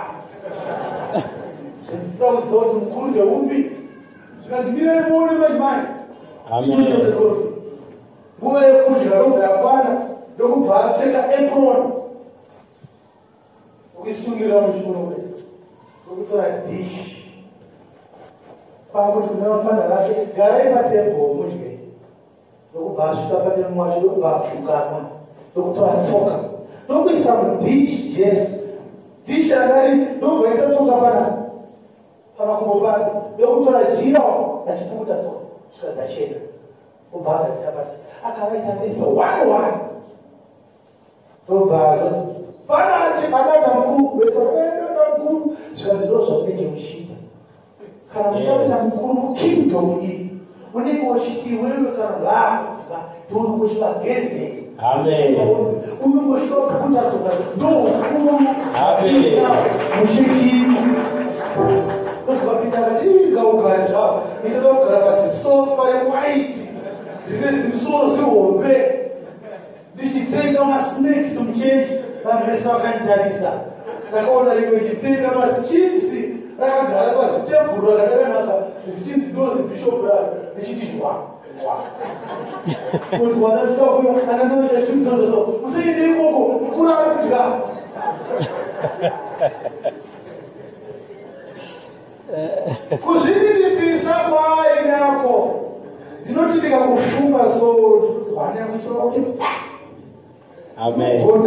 zvenditauziva kuti mukuru ndeupi zvikadzimirai muone machimai ichochotekorofi nguva yekudya ndobva yakwana ndokubva apfeka apron okuisungirira mushure ndokutora dishi pakuti kuna vafana vake garai patebho mudye ndokubva asvika pane mwacho ndokubva apfukama ndokutora tsoka ndokuisa mudishi Jesu dishi akari ndobva isa tsoka pana pamakumbo pake ndokutora jiro achipukuta tsoka svika dzachena obva akadzika pasi akavaita vese one one ndobva pana achikanada mukuru vesaenda mukuru zvikati ndo zvakunenge mushita kana muchaita mukuru mukingdom iyi unenge wachiti wewe kana vakuva tori kuchiva gezeti unongoshiva kuti azoka ndokuru muchiki ndokuvapinda akati igaugari zvavo inoda kugara pasi sofa rewaiti rine zimusoro zihombe ndichitsenga masnacks muchechi vanhu vese vakanditarisa ndakaona rimwe ichitsenga masichipsi rakagara pasi tebhuru rakadanaka zichinzi dozi bishop rake richiti zhwa kuti mwana zvikakuya ananavachashimizondoso usaende ikoko mukuru ari kudya kuzvininipisa kwainako dzinoti ndikakushuma so wana kuchira kuti Amen.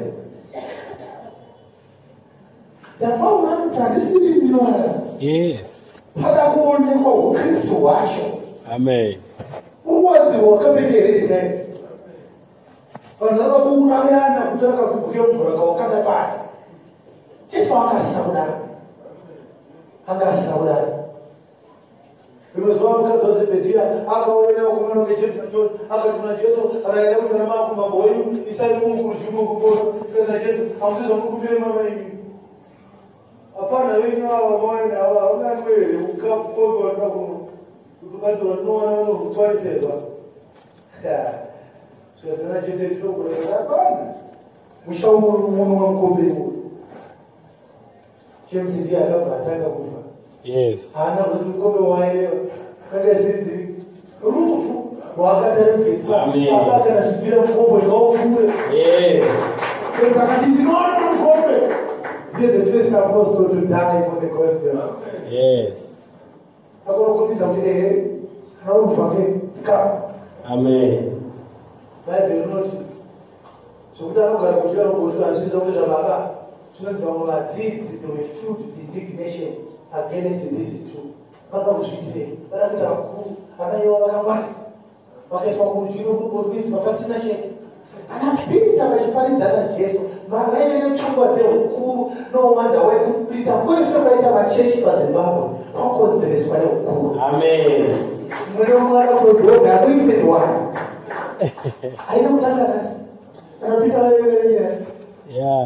ndapaona kuti handisiri ndinoona Yes. pada kuonekwa ukristu hwacho. Amen. uwanzi hwakapete here tinaiti vanhu vava kuurayana kuti akakubuke mvura kawakanda pasi. Jesu anga asina kudaro, anga asina kudaro. Rimwe zuva mukadzi waZebhedhiya akaona vakomana vaJesu naJohani akati kuna Jesu, rayira kuti vana vanakomambo wenyu isai mukurudyi mukugona. Tikati naJesu, hamusizwa mukumbire mama imi, hapana venyu ava vawaina ava vanganwere ukakombe vanoda kuno kuti ukatora ndinowana vanorutwariserwa. Zvikazana Jesu tinokurayira hapana, muchaumuno wamukombe uyu. James ndiye akabva atanga kufa. Yes. Haana kuti mukombe waelewa kanga isiri rufu rwakatarikisa akakana zvibvira mukombe zvakaufure. Yes. James akati ndinoona mukombe. Ndiye the first apostle to die for the gospel. Yes. Akonokumbidza kuti ehe kana kufa ke tika. Amen. Bible inoti zvokuti anogara kuchira ruboshwe hazviziva kuti zvababa zvinonzi vamwe vadzidzi they were filled with indignation against this too. Vanoda kuzviitirei? Vada kuita vakuru vakaiva vakangwati vakaiswa kurudyi nokuruboshwe vakasina chete. Ana Pita vachiparidza naJesu vaive nepfungwa dzeukuru nowanda wekupita kwese kwaita vachechi paZimbabwe kwakonzereswa neukuru. Amen. Mumwe nomumwe akaproduza anoited one. Haina kutanga kasi. Anapita vaivevenyera. Yeah.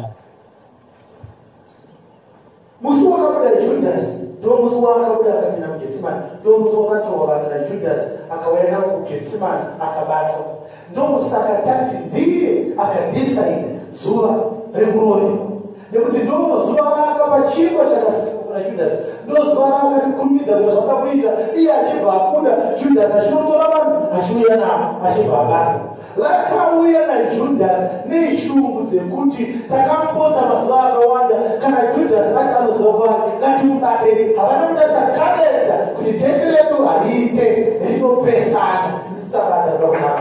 Musi wakabuda Judas ndo musi wakabuda akapinda muGetsemani, ndo musi wakatorwa vanhu naJudas akauya navo kuGetsemani akabatwa. Ndo musi akatati ndiye akadecide zuva rekurova, nekuti ndo zuva raakapa chingwa chakasikwa kuna Judas, ndo zuva raakatikurumidza kuti zvada kuita iye achibva akuda Judas achinotora vanhu achiuya navo achibva abatwa. Vakauya naJudas neshungu dzekuti takamupodza mazuva akawanda kana Judas akanozopa ngatimubate. Havana kudasa kalenda kuti dende redu hariite rinopesana sabata ndokunaka.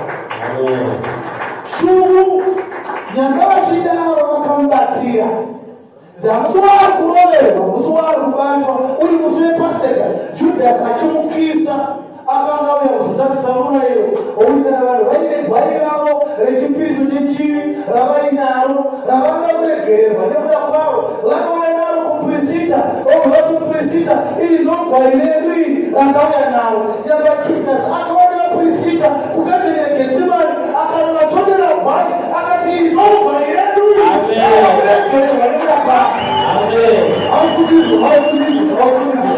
Shungu nyanga vachidaro vakamubatsira. Musi waari kuroverwa, musi waari kubatwa, uri musi wePaseka, Judas achimukisa akanga auya kuzozadzisa murayiro wokuti kana vanhu vaine gwai ravo rechipiriso chechivi ravainaro ravanga kuregererwa nekuda kwavo vakauya naro kumuprista obva vati muprista iri ndo gwai redu iri rakauya naro. Nyamba Judas akaona vaprista kukati regetsemani akanovachonera gwai akati iri ndo gwai redu iri ravakuregererwa nekuda kwavo. Haukudizwa, haukudizwa, haukudizwa.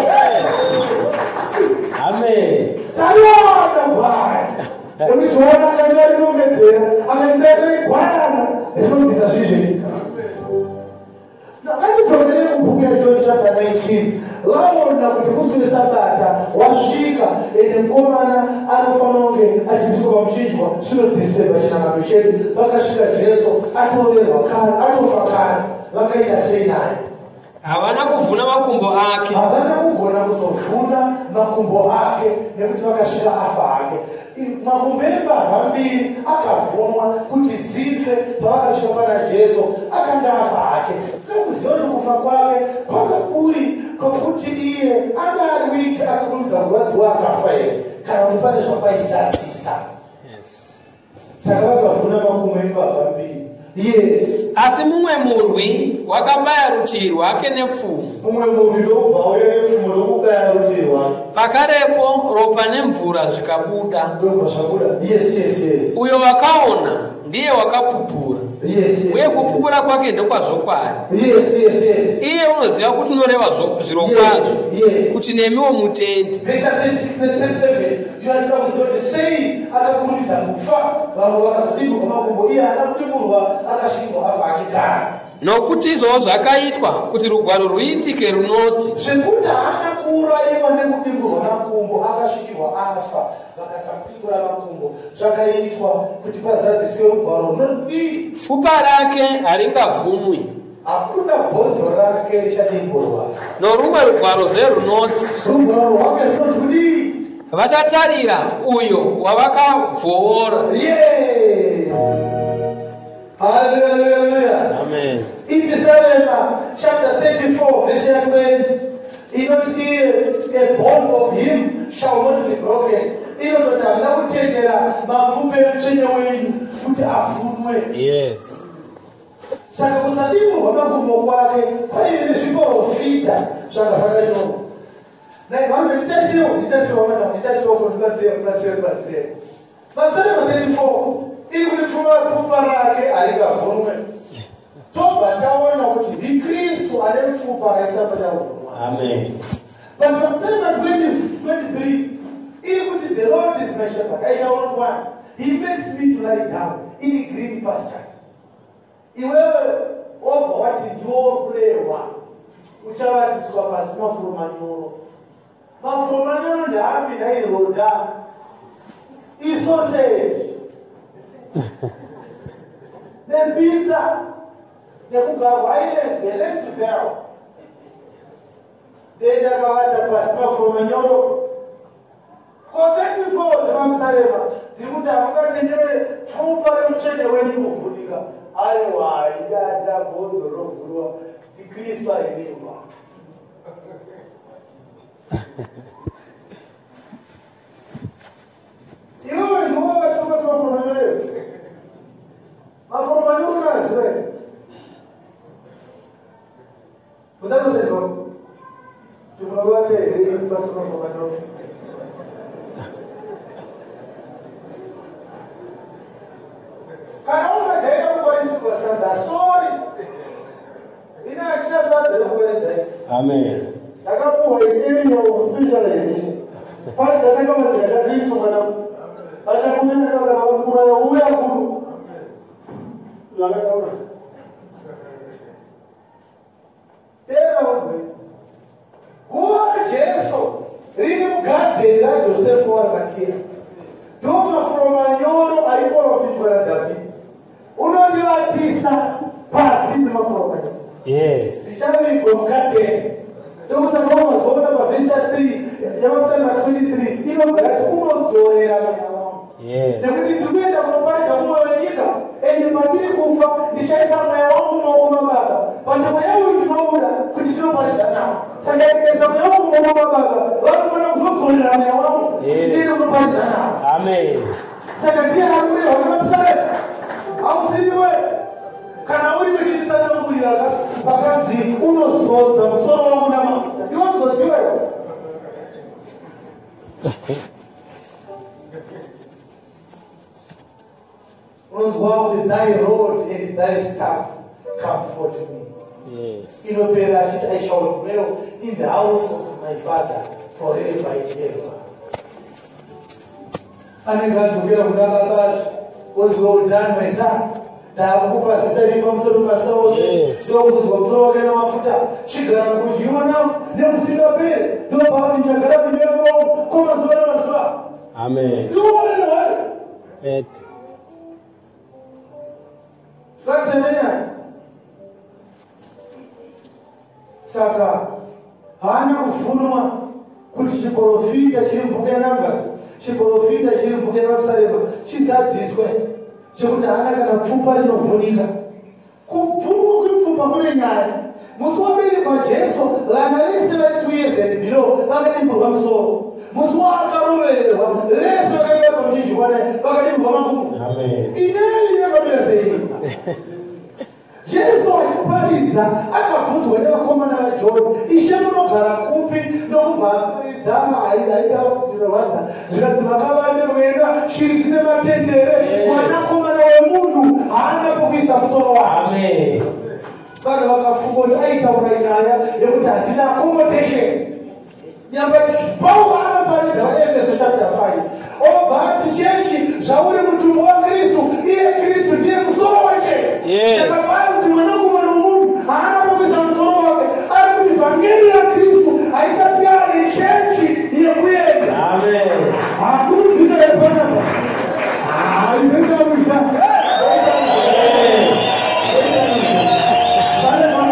Amen. Taliona gwai nekuti toona akanga rinongedzera akaendere gwayana rinobvisa zvizvenyika. Akatidzokerere kubhuku yaJohn chapter nineteen vaona kuti musi weSabata wasvika ende mukomana anofanira kunge achidziswa pamuchinjwa zvinodhisemba chinangano chedu. Vakasvika Jesu atoverwa kare atofa kare, vakaita sei naye? Havana kuvhuna makumbo ake. Havana kugona kuzovhuna makumbo ake nekuti vakasvika afa ake. Makumbo embavha mbiri akavhunwa kuti dzife pavakasvika pana Jesu akanga afa ake. Nekuziva kuti kufa kwake kwanga kuri kwokuti iye anga ari wiki akakurumidza kurwadziwa akafa here kana kuti pane zvapaisatisa. Saka vakavhuna makumbo embavha mbiri. Yes. Asi mumwe murwi wakabaya rutivi rwake nepfumo. Mumwe murwi ndobva auya nepfumo ndokubaya rutivi rwake. Pakarepo ropa nemvura zvikabuda. Ndobva zvabuda. Yes, yes, yes. Uyo wakaona ndiye wakapupura. Yes, yes. Uye kupupura kwake ndokwazvokwadi. Yes, yes, yes. Iye unoziva kuti unoreva zviro kwazvo. Yes. Kuti nemiwo mutendi. Verse thirty-six and thirty-seven. Yohana kuziva kuti sei akakurumidza kufa vamwe vakazodimburwa makumbo iye haana kudimburwa akasvikirwa afa akigara. Nokuti izvozvo zvakaitwa kuti rugwaro ruitike runoti zvekuti haana kuurayiwa nekudimburwa makumbo akasvikirwa afa vakasamupindura makumbo zvakaitwa kuti pazadziswe rugwaro runoti pfupa rake haringavhunwi. hakuna bvonzo rake richadimburwa. norumwe rugwarozve runoti Rugwaro rwake runoti kudii? vachatarira uyo wavakabvoora. Yes. Hallelujah. Amen. In Psalm chapter thirty-four, verse twenty, it not here a bone of him shall not be broken. Ino totavina kutendera mapfupa emtsvene wenyu kuti avhunwe. Yes. Saka kusadimburwa makumbo kwake kwaive nezviprofita zvanga zvakanyorwa. Naye vanhu nditatiwo nditatiwo mana nditatiwo kubatsira kubatsira kubatsira. Psalm thirty-four iri kuti pfuma pfupa rake harikavhunwe. Tobva taona kuti ndiKristu ane pfupa raisapata kuvhunwa. Amen. But Psalm twenty-three iri kuti the Lord is my shepherd, I shall not want. He makes me to lie down in green pastures. Iwewe obva wati ndiwo kurehwa uchavatiswa pasi mafuro manyoro. Mafuro manyoro ndeapi ndairoda isoseji nepizza nekugarwa aineze letivero dendakavata pasi mafuro manyoro. Kothirty-four dzemamusarema dziri kuti hamungatendere pfupa remutsvene wenyu kuvhunika. Aiwa idada bhonzo rovhurwa ndiKristu aimirwa. Iwewe ndiwo vatsoma semafuro manyoro. Mafuro manyoro unaziva here? Mutanosaiva timunovate here basa mafuro manyoro. Kana ungajaira kuparizirwa sadza sorry. Ina hatina sadza rekuparidza. Amen. Ndakapuhwa iriyo specialization. Pane dzachakamadza chaKristu kana vachakunyanya kana mvura yauya kuru. Zvakataura. Tera wazwe. Guva raJesu riri mugadheni raJosefu waRimatia. Ndo mafuro manyoro aiprofitwa naDhavhidhi. Unondivatisa pasi nemafuro manyoro. Yes. Zvichavigwa mugadheni. Ndokusaka wamazoona pavhesi three yamapsalm twenty-three inogara kuti unodzorera mweya wangu. Yes. Nekuti ndikuenda kunoparidza mumwe wenyika ende pandiri kufa ndichaisa mweya wangu mumaoko mababa. Pati mweya uyu ndinouda kuti ndinoparidza nawo. Saka ndikaisa mweya wangu mumaoko mababa vanofanira kuzodzorera mweya wangu kuti ndiri kunoparidza nawo. Amen. Saka ndiye akurehwa nemapsalm. Hausiriwe kana uri wechitsanangurira pakanzi unozodza musoro wangu namafuta. Ndiwozodziwe. Unozwa kuti thy rod and thy staff comfort me. Yes. Inopera achiti I shall dwell in the house of my father forever and ever. Anenge adzokera kuna baba ozwa utano my son. Ndakupa zita riri pamusoro pasawose. Sio kuzozwa musoro wake namafuta. Chigara kurudyi mwanangu nekusingaperi. Ndo paani ndichagara pemberi pangu kwamazuva namazuva. Amen. Ndiwone wari. Et. Zvatendenya. Saka haana kuvhunwa kuti chiprofita chiri mubhuku yaNambasi, chiprofita chiri mubhuku yaMapsalema chizadziswe chekuti haana kana pfupa rinovhunika. Kubvunwa kwepfupa kune nyaya. Musi waberekwa Jesu vana vese vari two years and below vakadimburwa musoro. Musi waakarovererwa vese vakaenda pamuchinjikwa naye vakadimburwa makumbo. Amen. Inei yakamira sei? Jesu achiparidza akabvunzwa nevakomana vaJoni, Ishe munogara kupi? Ndokubva aparidzana aida kudzirowadza zvikati makavande muenda shiri dzine matendere, mwanakomana wemunhu haana pokuisa musoro wake. Amen. Vanhu vakafunga kuti aitaura nyaya yekuti hatina accommodation. Nyamba Paulo anoparidza vaEfeso chapter five obva ati chechi zvauri mutumwa waKristu, iye Kristu ndiye musoro wake. Yes. Kuti mwanakomana womunhu haana pokuisa musoro wake, ari kuti vhangeri yaKristu haisati yari chechi yekuedza. Amen. Hakuna zita repanapa. Ah, inoita musha. Vale,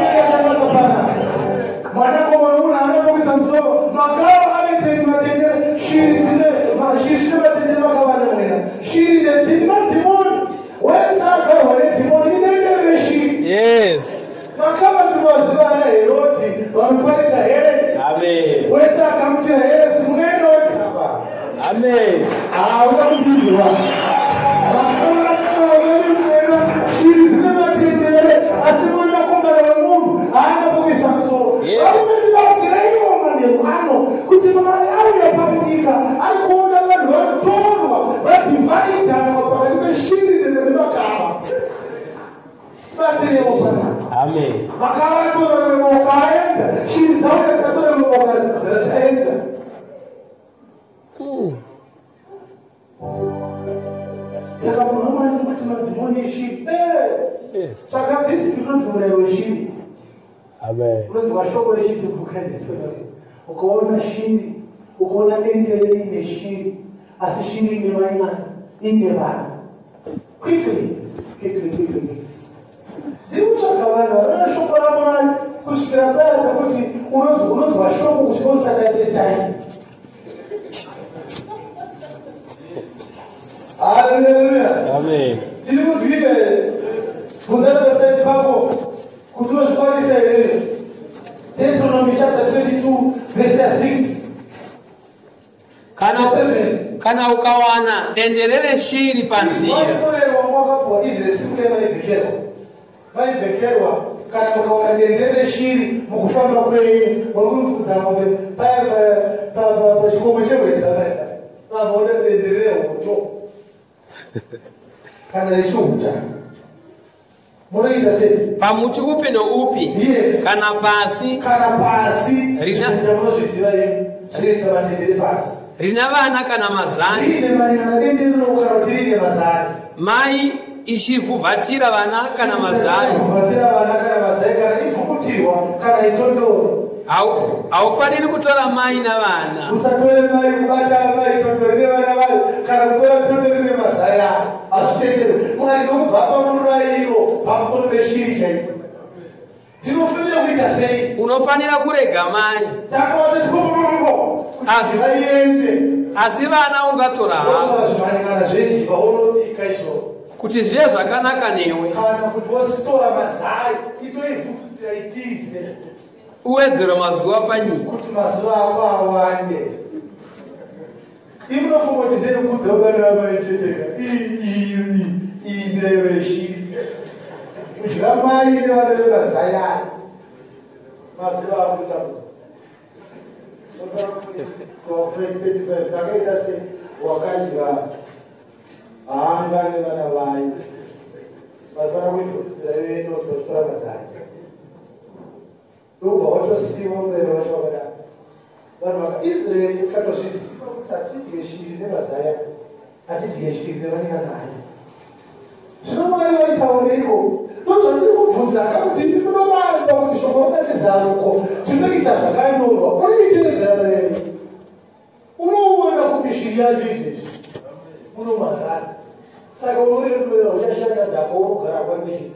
kudziwa. Makula kuwelera shiri zinamatendere asimwana kumbala munhu aana kukisa musoro. Akumeti basirayo maneno kuti mari auya pakutika arikuona vanhu vatorwa vadhivaidana pakati peshiri nemakava. Amen. Makavatora nemoka aenda shiri dzauya dzikatora nemoka dzataenda. Saka munhu amani kuti madhimoni eshiri saka dzisi tinonzi murayiro weshiri. Amen. Unonzi mashoko eshiri kukanisa ukaona shiri ukaona dendere ine shiri asi shiri ine vaina ine vanhu quickly quickly quickly ndiri kutsvaga vanhu vanona shoko ramwari kusvikira paya pekuti unonzwa shoko kuti osakatse time. Hallelujah. Amen. Ndiri kuzwire kunzari pasaidi pako kuti unozvikwanisa here. Deuteronomy chapter twenty-two verse six. Kana kana ukawana dendere reshiri panzira. Vaivhekerwa kana ukawana dendere reshiri mukufamba kwenyu murikufudza mombe paya pachikomo chemwedza vavaona dendere rehoto kana rechihuta munoita sei? Pamuti upi noupi? Yes. Kana pasi kana pasi rina munozviziva imi zvinoita matendere pasi rina vana kana mazani rine marinana dendere rinokara kuti rine mazani mai ichivhuvhatira vana kana mazai kuvhatira vana kana mazai kana ipfukutirwa kana itondoro. Haufaniri kutora mai navana. Usatore mai kubata mai tondoro nevana vayo kana kutora tondoro nemazai avo hazvitenderwi. Mwari ndokubva pamurayiro pamusoro peshiri chaipo. Ndinofanira kuita sei? Unofanira kurega mai. Takati kururuko kuti vaende. Asi vana ungatora havo. Zvimanyana zvenji vaunodika izvo. Kuti zviye zvakanaka newe. Kana kuti vositora mazai itoivhutitsira itize. Uwedzere mazuva panyika. Kuti mazuva ako awande. Imi unofunga kuti nderekudza vana vamai cheteka. Iyi nzira yeshiri. Kudya mai nevana vemazai aya. Mazuva ako itakuza. Takaita sei wakadya hanga nevana vayo. Vafana kuipfutsira inosotora mazai. Ndobva watosiwa murayiro wacho wakadaro. Vanhu vakaisraeri katozviziva kuti hatidye shiri nemazaya, hatidye shiri nevaninanayo. Zvino Mwari vaitaureiko? Ndozvandiri kubvunza kakuti ndimunoramba kuti shoko rakachizaruko zvinoita zvakanyorwa unoiteedzera murayiro. Unoona kuti shiri yacho izvezvi unomazana. Saka unorerera uchashanda dhako unogara kwakishiri.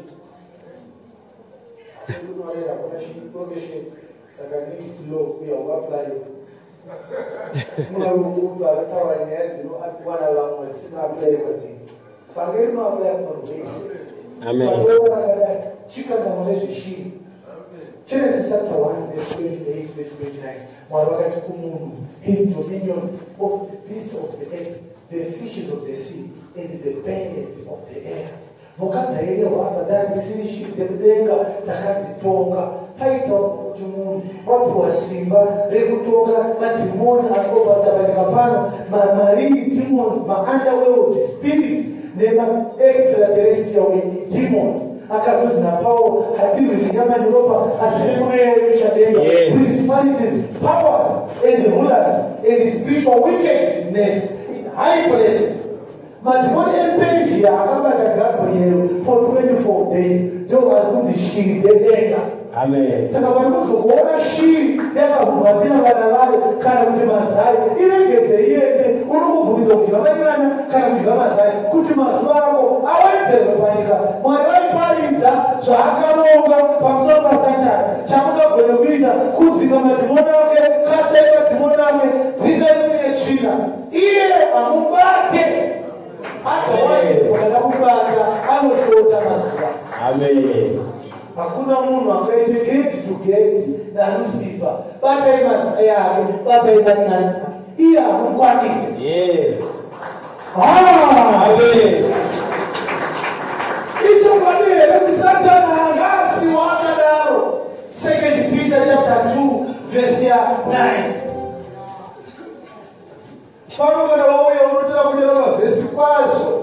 Unorera kwakashiri kwakishiri. Saka next law uya uapply. Mwari mungu akataura nyaya dzinowana vamwe dzisina apply kwadziri. Pangeri no apply kumunhu wese. Amen. Chikanga munezveshiri. Genesis chapter one verse twenty-eight verse twenty-nine. Mwari vakati kumunhu, have dominion of the beasts of the earth, the fishes of the sea, and the birds of the air. Mhuka dzairehwa apa dzanga dzisiri shiri dzemudenga dzakadzitonga. Paitawo kuti munhu wapiwa simba rekutonga madhimoni akobatabanika pano, marine demons, ma-underworld spirits nema-extraterrestrial demons. Akazoti naPauro hatirwi nyama neropa asi nemweya wechadenga. Principalities, powers, and rulers, and spiritual wickedness in high places. Madhimoni ePersia akabata Gabriel for twenty-four days. Ndio alikuti shiri dzedenga. Amen. Saka vanikuzokuona shiri yakavhuvhatira vana vayo kana kuti mazai iregedze iende. Unomubvunza kuti vamanyana kana kudya mazai kuti mazuva ako awedzerwe panyika. Mwari vaiparidza zvaakaronga pamusoro paSatani. Chamungagona kuita kudzika madhimoni ake, kastai madhimoni ake, dzinga imuye tsvina. Iye amubate. Otherwise, wakakubata anoshota mazuva. Amen. Hakuna munhu akaite gate to gate naLucifer. Batai mazai yake, batai manani. Iye hamukwanisi. Yes. Ah, Amen. icho padera Satana ngasi wakadaro. Second Peter chapter two verse nine. Panogona wauya unotera kunyora vhesi kwazvo.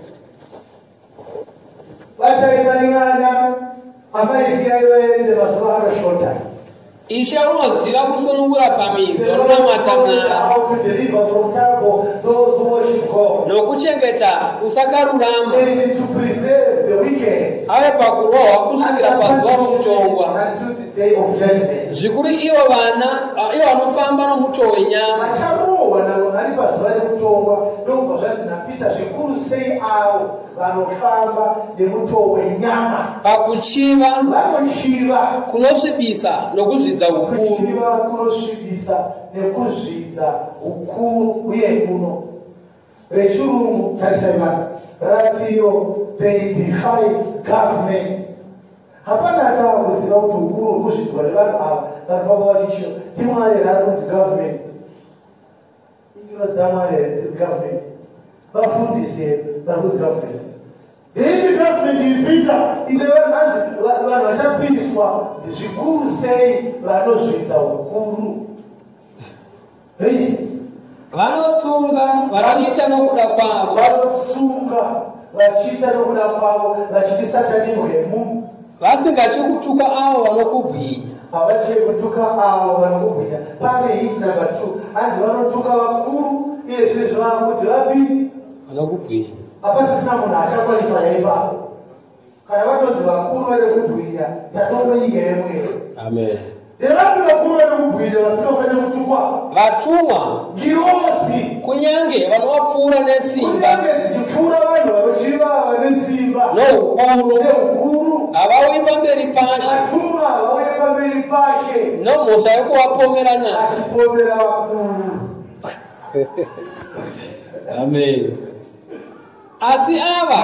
Vataimaningana amaisiya ivaende mazuva anoshota. Ishe unoziva kusunungura pamidzo runamata Mwari How to deliver from trouble those who worship God. nokuchengeta usakarurama They need to preserve the wicked ave pakurohwa kusvikira pazuva rokutongwa. until the day of judgment. Zvikuru ivo vana ivo vanofamba nomuto wenyama Vacharohwa navo vari pazuva rekutongwa ndobva zvanzi naPita zvikuru sei avo vanofamba nemuto wenyama. pakuchiva Vanochiva kunosvibisa nokuzvidza ukuru. kuchiva kunosvibisa nekuzvidza ukuru uye kuno rechirungu tarisai vanhu ratiro they defy government. Hapana hata kuziva kuti ukuru uri kuzvidzwa nevanhu ava vari pamba vachishiro timwari here ari kunzi government inoziva mwari here kuti government vafundisi here vari kunzi government. Hii government ilipita ile vanzi vanhu vachapindiswa zvikuru sei vanozvidza ukuru. Hei Vanotsunga vachiita nokuda kwavo vanotsunga vachiita nokuda kwavo vachiti Satani mhemu. vasingatyi kutuka avo vanokubwinya. Havachiri kutuka avo vanokubwinya. Pane hit number two anzi vanotuka vakuru iye zvine zvavakudzi vapiri Vanokubwinya. hapasisina munhu achakwalifaya ipapo. Kana vatonzi vakuru vari kubwinya tatongo nyika yemwe. Amen. Nevanhu vakuru vari kubwinya vasinofanira kutukwa. Vatumwa Ngirozi kunyange vanovapfuura nesimba kunyange dzichipfuura vanhu vanochiva vane simba noukuru neukuru. havauyi pamberi pashe Vatumwa vauye pamberi pashe nomhosva yekuvapomera nayo. achipomera vakuru. Amen. Asi ava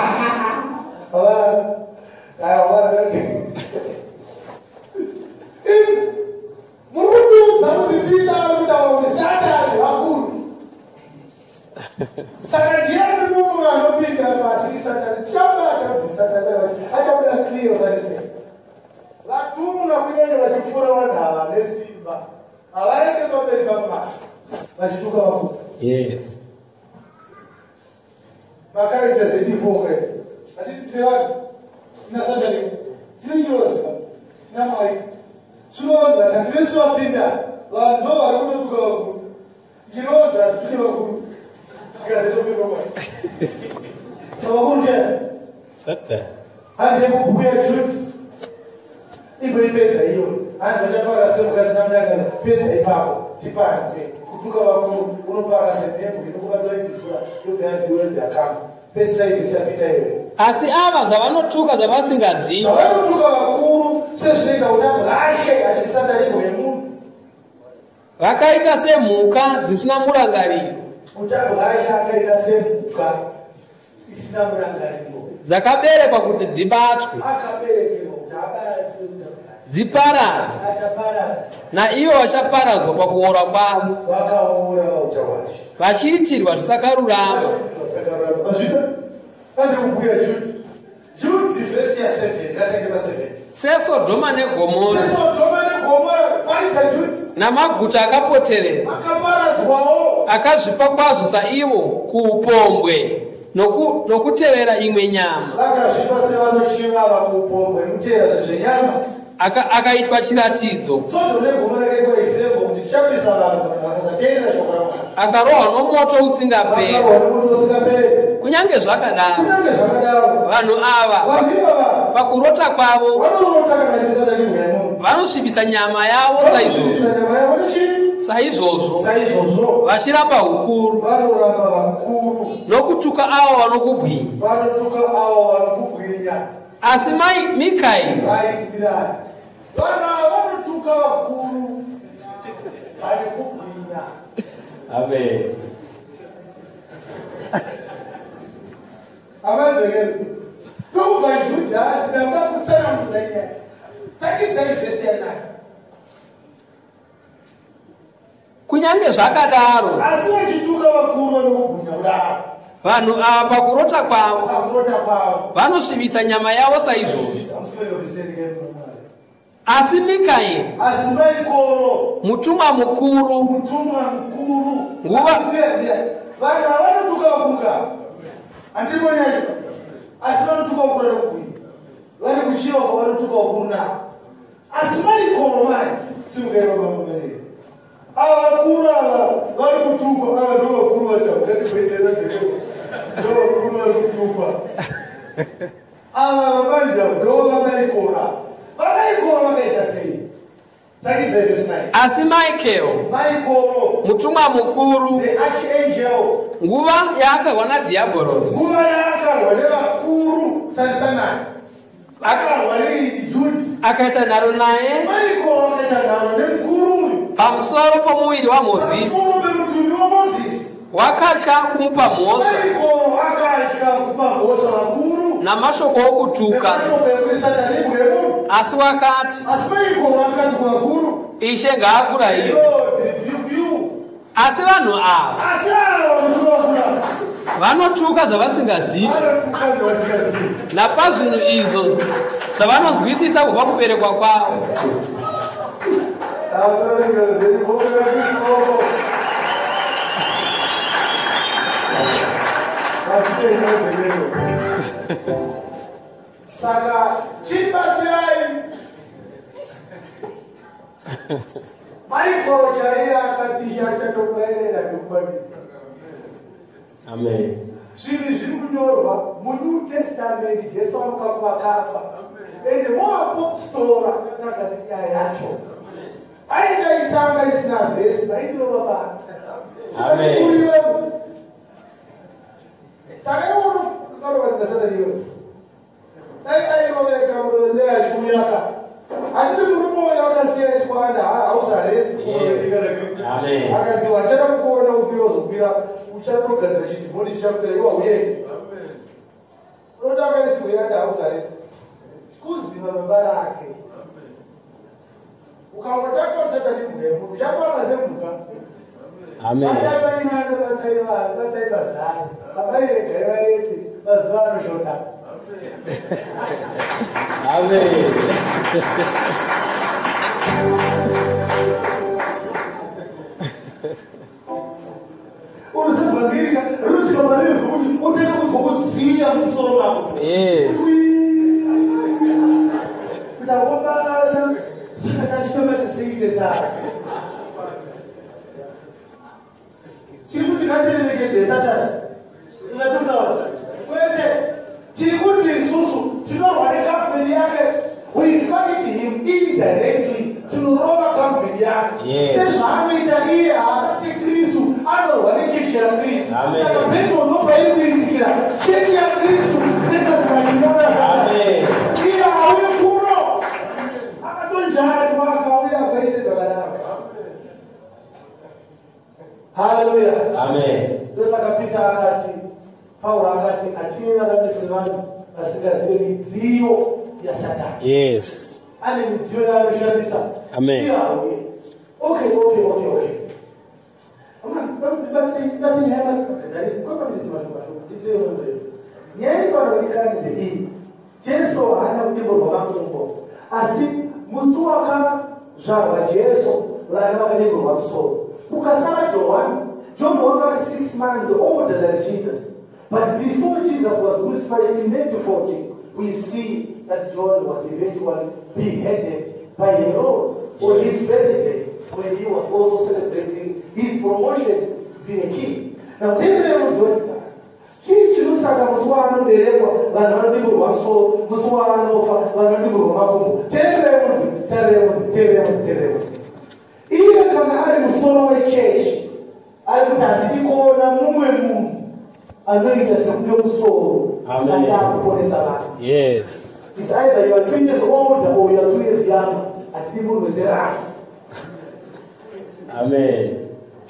murikuudza kuti Pita ari kutaura kuti Satani vakuru. Saka ndiani munhu anopinda pasi Satani chabata kuti Satani achabuda clear sanite. Vatumwa kunyange vachipfuura vanhu ava nesimba havaende pamberi pamwari vachituka vakuru. Yes. Macharacters edifoka iti atiti tine vanhu tina Satani tine nyozi tina Mwari zvino vanhu vatatu vese vapinda vanhu ndo vari kutotuka vakuru. Ngirozi hadzituke vakuru dzikazitopinda Mwari. Vakuru ndiani? Satan. Hanze kubhuya Jude igoipedza iyo hanzi vachapara semukasi namudakano pedza ipapo tipanzwe kutuka vakuru unopara semhembu inokuvatora idhifura yogaziwezakama pesaidi sapita iwe. Asi ava zvavanotuka zvavasingazivi Zvavanotuka vakuru sezvinoita kuti lashe achisataripo yemunhu vakaita semhuka dzisina murangariro utabwasha akaita semhuka isina murangariro dzakaberekwa kuti dzibatwe akaberekerwa kuti abaratwe dziparadzwe achaparadza naivo vachaparadzwa pakuora kwavo vakaora vautawasha vachiitirwa zvisakarurama. Ande kubhuya Jude. Jude verse ya seven. Ngatangeva seven. seSodhoma neGomora Sodoma neGomora paita Jude. namaguta akapoteredza Akaparadzwawo. akazvipa kwazvo saivo kuupombwe noku, nokutevera imwe nyama. Vakazvipa sevanochivava kuupombwe nekutevera zvezvenyama. Aka, akaitwa chiratidzo Sodoma neGomora akaitwa example kuti tichapisa vanhu vakasateerera shoko raMwari. akarohwa nomoto usingaperi. Vakarohwa nomoto usingaperi. Kunyange zvakadaro Kunyange zvakadaro vanhu ava vanhu ivava pakurota kwavo vanorota kana vachiita Satani mweya. vanosvibisa nyama yavo saizvozvo nyama yavo nechii? saizvozvo Saizvozvo vachiramba ukuru vanoramba vakuru. nokutuka avo vanokubwinya. Vanotuka avo vanokubwinya. Asi mai Mikaeri Right, Bilal. Vanhu ava vanotuka vakuru vane kubwinya. Amen. Amabhekeni. Tobva Judha ndamba kutsanangura nyaya. Takidzai vhesi yanai. kunyange zvakadaro Asi vachituka vakuru vane kubwinya kudaro. vanhu ava pakurota kwavo pakurota kwavo vanosvibisa nyama yavo saizvozvo. I'm sorry to be standing here. Asi Mikaeri, Asi Michael, mutumwa mukuru, mutumwa mukuru, nguva vanhu havanotuka kuka andibonyayo, asi vanotuka kukura kukwini vari kuchiva kwavanotuka kukuru navo. Asi Michael mai simukaima pamuberere ava vakuru ava vari kutukwa, ava ndo vakuru vacho ngatipeitera ndo vakuru vari kutukwa ava vamanja ndo vamaikora vamaikora vakaita sei? Takidza verse nine. Asi Michael, Michael, mutumwa mukuru, the archangel, nguva yaakarwa naDhiabhorosi, nguva yaakarwa nevakuru sasanai, akarwa neJudha, akaita nharo naye Michael akaita nharo nemukuru pamusoro pomuviri waMozisi, pamusoro pemutumbi waMozisi. wakatya kumupa mhosva Michael akatya kupa mhosva vakuru namashoko okutuka, nemashoko ekurisana neibwe yemunhu. asi wakati, Asi Michael akati kuvakuru, Ishe ngaakurayiwe. Lord rebuke you. Asi vanhu ava Asi ava vanotukakura vanotuka zvavasingazivi, vanotuka zvavasingazivi. napazvinhu izvo zvavanonzwisisa kubva kuberekwa kwavo. Saka chibatsirai Michael chaiye akatisha chatokuerera tokubatisa. Amen. Zvinhu zviri kunyorwa muNew Testament, Jesu akakafa ende moapostora kakati nyaya yacho aingaitanga isina vhesi vaindova vanhu. Amen. Saka iwono karovatingasada iyo dai airoveka neashumiraka hatiri murume wakasiya iswanda hausaresti Amen. akati wachada kukuona upiozopira uchatogadzira chidhimoni chichakutira iwa uye unotakaisibuyanda hausaresti kuziva baba rake ukangotakorisatani mhemu uchakwana semhuka. Amen. Vataivainano vataivazana vavairegai vareti mazuva anoshota. Amen. Unozivhangirika rinosvika marevhu kuti utenge kugokudziya mumusoro mako. Yes. Kuti akobana zvakatachitomatisike saka chiri kuti ngatiremekedzei Satani ingatotaura kwete chiri kuti isusu tinorwa nekampeni yake, we fight him indirectly tinorova kampeni yake sezvaanoita iye haabati Kristu, anorwa nechechi yaKristu. Saka Petro ndopairi kuitikira chechi yaKristu nesazimanyimona Amen. iye auye kuno akatonjati wakauya akaite zvakadaro. Haleluya. Amen. Ndosaka Peter akati, Paulo akati atinaramise vanhu vasingazive midziyo yaSatani. Yes. Ane midziyo yaanoshandisa. Amen. Iyo auye. Okay, okay, okay, okay. Nyaya pano ikani ndeiyi. Jesu haana kudimbo rwamakumbo. Asi musi wakazvarwa Jesu vana vakadimbo rwamusoro. Ukasara John, John was like six months older than Jesus. But before Jesus was crucified in Matthew fourteen, we see that John was eventually beheaded by Herod on his birthday, when he was also celebrating his promotion to be a king. Now, take the name of God. Chii chinosaka musi waanoberekwa vanhu vanodimburwa musoro, musi waanofa vanhu vanodimburwa makumbo. Teerera munhu, teerera munhu, teerera munhu, teerera munhu. Iye kana ari musoro wechechi ari kuti handidi kuona mumwe munhu anoita sekunge musoro akuponesa vanhu. Yes. It's either you are two years older or you are two years younger. Handidi munhu wezerano. Amen.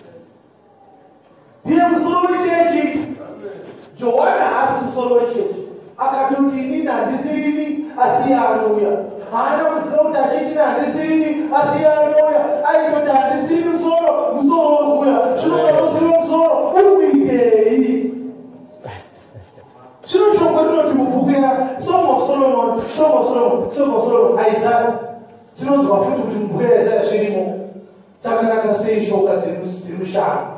Ndiye musoro wechechi. Johana haasi musoro wechechi. Akatoti inini handisirini asi iye anouya. Haana kuziva kuti achiti handisirini asi iye anouya. Aitoti handisirini musoro, musoro uri kuuya. Chinoda kuziva musoro uri kuitei. dziri mushanga.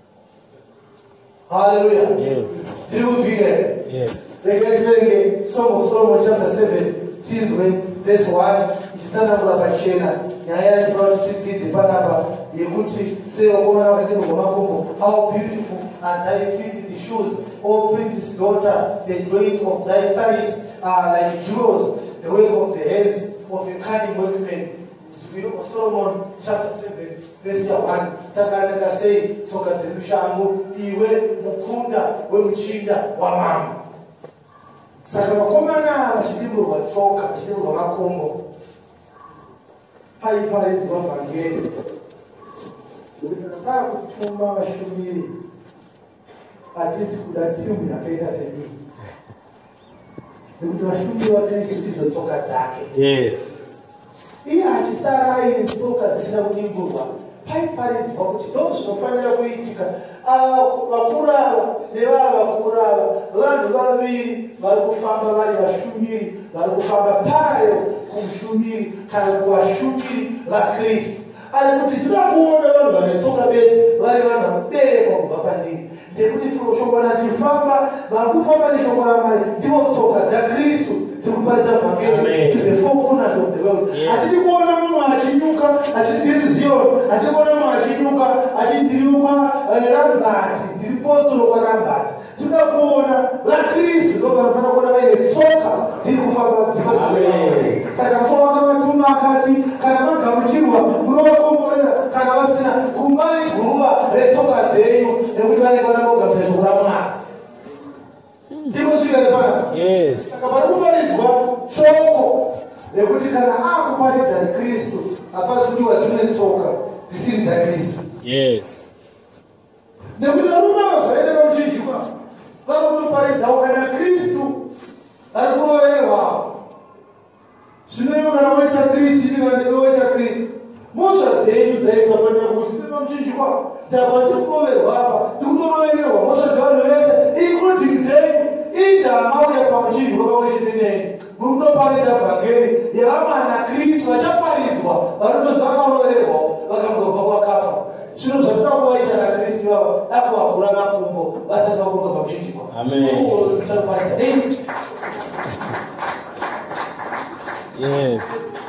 Hallelujah. Yes. Tiri kuzwire. Yes. Regai tiverenge Song of Solomon chapter seven tinzwe verse one ichitsanangura pachena nyaya yatinoda kuti tidzidze panapa yekuti sevakomana vakadini kwamakumbo, how beautiful and thy feet the shoes, O princess daughter, the joints of thy thighs are like jewels, the work of the hands of a cunning workman. Solomon chapter seven verse one. Takanaka say soka telushangu iwe mukunda wemuchinda wamama. Saka vakomana vachidimurwa tsoka vachidimurwa makumbo paiparidzwa vhangeri kuti takaa kutuma vashumiri hatisi kuda timu yakaita sedii nekuti vashumiri vakristu ndidzo tsoka dzake. Yes. Iye achisara aine tsoka dzisina kudimburwa paiparidzwa kuti ndo zvinofanira kuitika. Vakuru ava nevava vakuru ava vanhu vaviri vari kufamba vari vashumiri vari kufamba parallel kumushumiri kana kuvashumiri vakristu. Ari kuti tinoda kuona vanhu vane tsoka bedzi vari vanhu vakuberekwa kubva pandiri ndekuti shoko rachifamba vari kufamba neshoko raMwari ndivo tsoka dzakristu dziri kuparidza vhangeri to the four corners of the world. Hatisi kuona munhu achinyuka achidiri Zion, hatisi kuona munhu achinyuka achidiriwa Rambati ndiri postolo kwaRambati. Tinoda kuona vakristu ndo vanofanira kuona vaine tsoka dziri kufamba dzimwe. Saka Pauro akavatuma akati kana magamuchirwa munovakomborera kana vasina kumbai guruva retsoka dzenyu nekuti vanenge vada kugamuchira shoko raMwari. Ndiko zvigare pana. Yes. Saka pari kuparidzwa shoko rekuti kana akuparidza Kristu hapasudiwa dzimwe tsoka dzisiri dzaKristu. Yes. Nekuti varume vazvaenda vamuchinjikwa vari kutoparidzawo kana Kristu ari kurovererwa. Zvino kana waita Kristu ndikandike waita Kristu mhosva dzenyu dzaisafanira kusima muchinjikwa ndabva ndiri kuroverwa apa ndikutorovererwa mhosva dzevanhu vese including dzenyu idama uya pamuchinjikwa pamwe chete neni muri kutoparidza vhangeri yevamwana Kristu vachaparidzwa varotodza vakarovererwawo vakambobva kwakafa. Zvino zvatoda kuvaita naKristu ivavo dakuvagura makumbo vasati vakuruka pamuchinjikwa. Amen. Yes.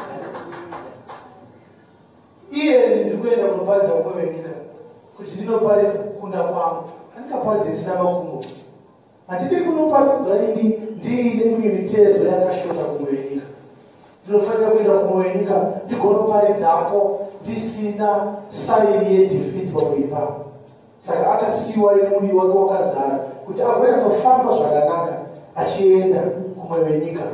Iye ndiri kuenda kunoparidza umwe wenyika kuti ndinoparidza kunda kwangu handingaparidze isina makumbo. Handidi kunoparidzwa ini ndiine mimwe mitezo yakashota kumwe wenyika. Ndinofanira kuenda kumwe wenyika ndigonoparidzako ndisina saini yedefeat pamwiri pangu. Saka akasiyiwa nemuviri wake wakazara kuti agonatsofamba zvakanaka achienda kumwe wenyika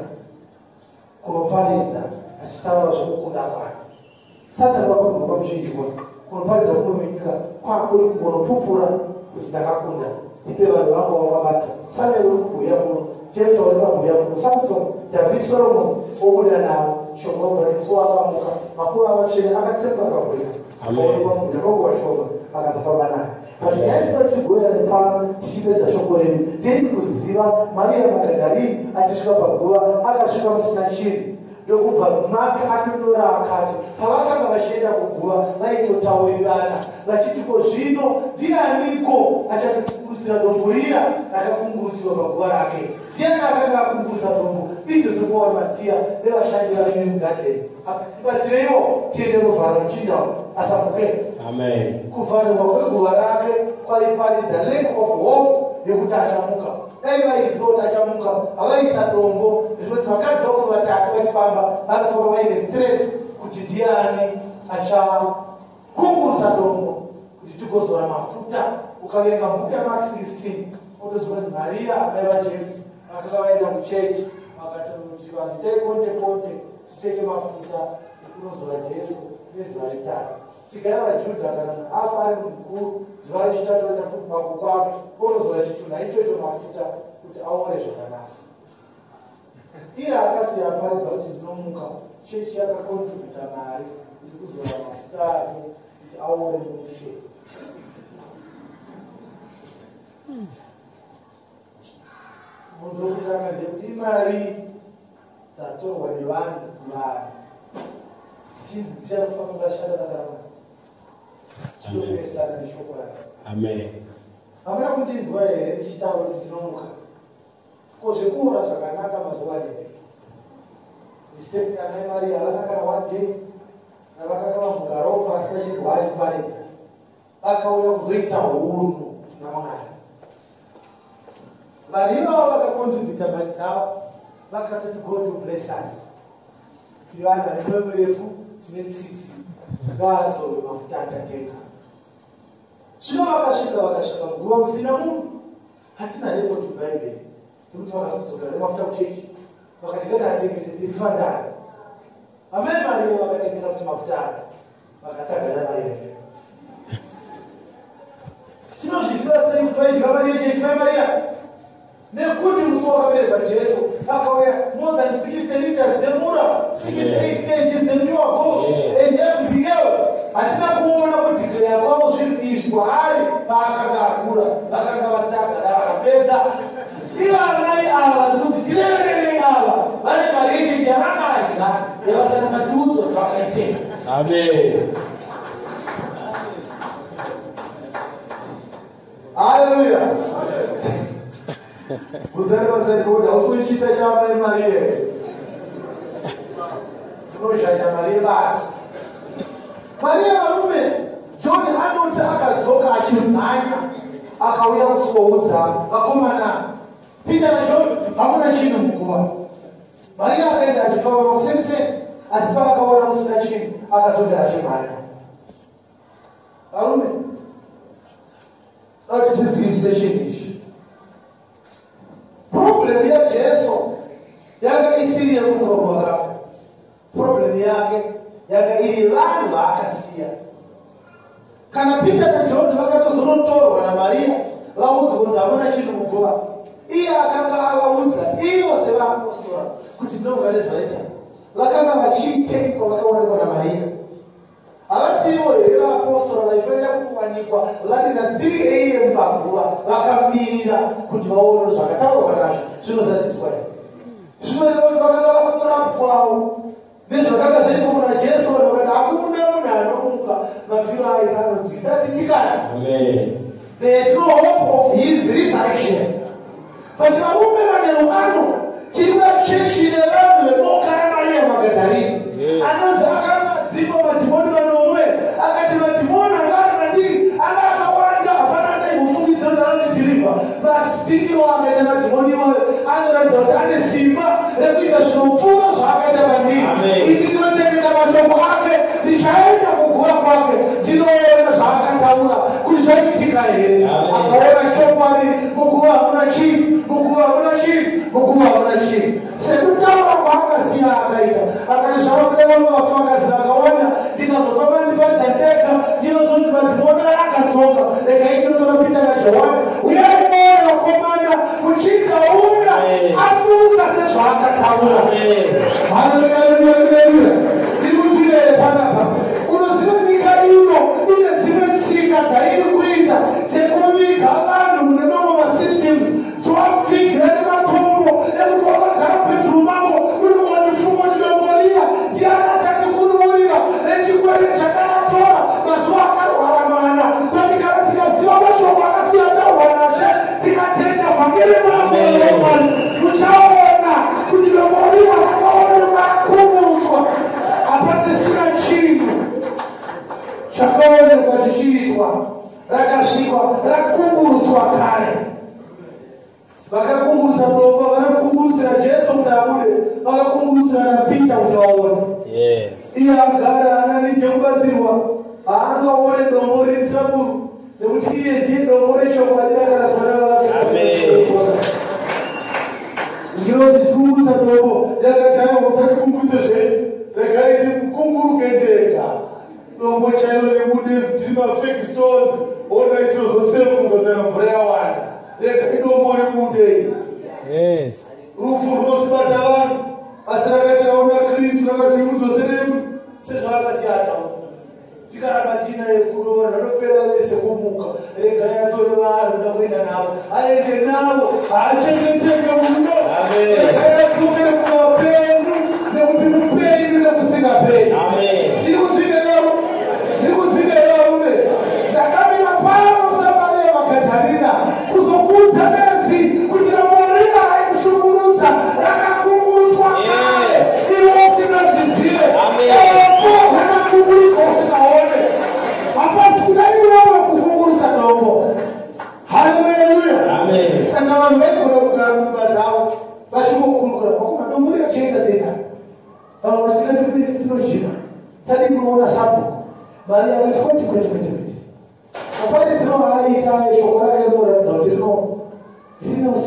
kunoparidza achitaura zvokukunda kwake. Satani vakaguma pamuchinjikwa kunoparidza kumwe wenyika kwako uri kugonopupura kuti ndakakunda ndipe vanhu vangu vakabata. Samuel uri kubhuya muno, Jefta uri pabhuya muno, Samson, David, Solomon obuda navo shoko raMwari. So akamuka makuru avachene akatsemuka akabhuya akaonekwa munhu akangova shoma akazofamba naye. But yaitira tichigoera nepano tichipedza shoko redu ndiri kuziva Maria Magadharini achisvika paguva akasvika musina chinhu ndokubva make atonyora akati pavakanga vachienda kuguva vaitotaurirana vachiti ko zvino ndianiko achatikurudzira dombo riya rakakungurudzirwa paguva rake. Ndiani akanga akungurudza dombo? iJosefa waMatiya nevashandi vari mugadheni. Batsireiwo tiende kuvhara muchinda asamuke. Amen. Kuvharirwa kweguva rake kwaiparidza lack of hope yekuti achamuka. Dai vaiziva kuti achamuka havaisa dombo zvinoti vakadzi vako vatatu vachifamba vanofamba vaine stress kuti ndiani achakungurudza dombo kuti tigozora mafuta. Ukaverenga bhuku yaMark sixteen unotonzwa kuti Maria amai vaJesu vakanga vaenda kuchechi vakati vanhu taiponte ponte titenge mafuta ekunozora Jesu nezuva retatu. Tsika yavaJudha kana afa ari munhu mukuru zuva rechitatu vaita futi makuko ake unozora chitunha ichocho mafuta kuti aore zvakanaka. Iye akasiya aparidza kuti dzinomuka chechi yakakontributa mari kuti kuzora mafuta ake kuti aore mushe. Bvunzo kutanga ndekuti imari dzatorwa nevanhu kuvanhu chinhu dzichanofanira vashanda basa raMwari. shoko rake. Amen. Hamuna kundinzwa here ndichitaura kuti tinomuka. Ko zvekuora zvakanaka mazuva aya. Mistake yana Maria vakagara one day navakagara mugarofa asi vachinzwa achiparidza. Vakauya kuzoita hunhu naMwari. Vanhu ivavo vakakontributa mari dzavo vakatoti God will bless us. Tiri vanhu vane mwoyo refu tine tsitsi ngaazove mafuta atatenga. Zvino vakasvika vakasvika nguva usina munhu. Hatina rekodi muBhaibheri. Nokuti vakazodzoka nemafuta kuchechi. Vakati ngatatengese tiri fandari. Amai Maria vakatengesa kuti mafuta aya. Vakatsagana Maria. Tinozviziva sei kuti vaidya Maria chechi mai Maria? Nekuti musi wakabereka Jesu akauya more than sixty liters dzemura, sixty-eight kgs dzenwiwa gold, and everything else. Hatina kuona kuti declare kwavo zviri izvi kwaari paakanga akura, vakanga vatsaga vakapedza. Iva amai ava kuti tirevererei ava vane mari yechechi yavangadya yavasana matudzo zvavakaisema. Amen. Hallelujah. Kuzari wasari kuti hausichita chamai Maria. Unoshanya Maria basi. Maria varume, John anoti akadzoka achimhanya akauya kuzoudza vakomana. Peter na John hakuna chinhu muguva. Maria akaenda achifamba pakuseni-seni asi paakaona kusina chinhu akazonda achimhanya. Varume, kuti tinzwisise chinhu ichi. Problem ya Jesu yanga isiri yekumuromo wakafa. Problem yake yanga iri vanhu vaakasiya. Kana Peter na John vakatozonotorwa naMaria vaudzwa kuti hamuna chinhu muguva, iye akanga avaudza ivo sevaapostora kuti ndinomuka nezvaita. Vakanga vachiitengwa vakaonekwa naMaria. Havasiwo here vaapostora vaifanira kuwanikwa vari na three a m paguva vakamirira kuti vaone zvakataurwa nazvo zvinozadziswa. Zvinoreva kuti vakanga vakatorapwawo nezvakanga zviriko muna Jesu. Vanhu vakati hakuna munhu anomuka mafiro aita anonzwisatitikana. There is no hope of his resurrection. But varume vane ruano chirikuda chechi nevanhu veboka raMaria Magadharena anonzi akadzima madhimoni vanomwe akati madhimoni anga ari mandiri anga akawanda hapana andaimbofungidzira kuti anondidhirivha. Masingiro akaita madhimoni iwayo anoratidza kuti ane simba rekuita zvinopfuura zvaakaita mandiri. Ini ndinochengeta mashoko ake ndichaenda kuguva kwake ndinoona zvaakataura kuti zvaitika here. Akaona chokwadi muguva hamuna chinhu, muguva hamuna chinhu, muguva hamuna chinhu. Sekutaura kwaakasiya akaita akati zvavakuda vamwe vafakazi vakawanda ndikazofamba ndipadza ndega ndinozonzi madhimoni akadzoka regai ndinotora Pita naJohani uyai muone vakomana muchikauya amuka sezvaakataura. Haleluya, haleluya, haleluya. Ndiri kuzvirere panapa. Unoziva nyika ino ine dzimwe tsika dzairi kuita dzekuviga vanhu mune mamwe masystems dzovapfigira nematombo ekuti vakagara pedhuru mavo unoona mifungo ndinomboriya ndiani achatikurumurira nechikwere chakayatora mazuva akarwara mana patikara tikaziva mashoko akasiya taurwa nashe tikatenda vhangeri mavomani muchaona kuti nomboriya rakaonekwa rakumutswa hapasisina chinhu chakaonekwa chichiitwa rakasvikwa rakumburutswa kare. Vakakumburutsa domba, vakakumburutsira Jesu kuti abude, vakakumburutsira naPita kuti aone. Iye agara anani chekubatsirwa haangaone dombo riri saburu nekuti iye ndiye dombo rechokwadi rakaraswa navavasina. Ndinoti tikumburutsa dombo yakati musatikumburutse zvenyu regai tikumburuke ndega. Dombo chairo rebudezi tiri mafake stones ona itozotsemuka kana mvura yawanda. Rega idombo ribude. Rufu runosibata vanhu asi rakati raona Kristu rakati muzoseremu sezvakasiyana. Tikaramba tinaye kuno vanhu vanopera vese kumuka. Regai atore vanhu ndakuenda navo aende navo haachengeteke muno. Regai atumire kuvapenyu nekuti mupenyu nekusingapenyu. Ndiri kudzimirawo ndiri kudzimirawo ume ndakamira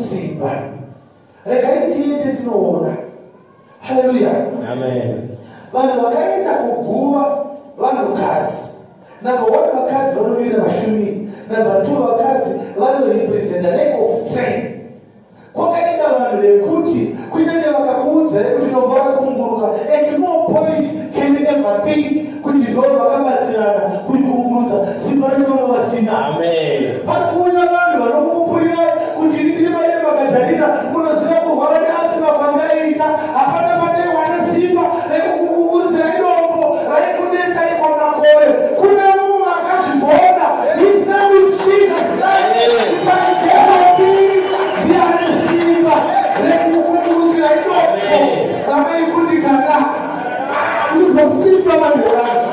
simba. Regai tiende tinoona. Haleluya. Amen. Vanhu vakaenda kuguva vanhukadzi. Number one, vakadzi vanomira vashumi. Number two, vakadzi vanorepresenta lack of strength. Kwakaenda vanhu vekuti kunyange vakakuudzai kuti nomba vakunguruka, at no point can you ever think kuti ndo vakabatsirana kuikungurudza simba rinova vasina. Amen. Pakuuya vanhu vanokupurirai kuti riri vane Magadharena munoziva kurwara neasima kwangaita, hapana pane wana simba rekukukurudzirai dombo raikunetsai kwamakore. Kune mumwe akazvigona. His name is Jesus Christ. Ndiani simba rekukukurudzirai dombo ramaikundikana. Simba vanhurana.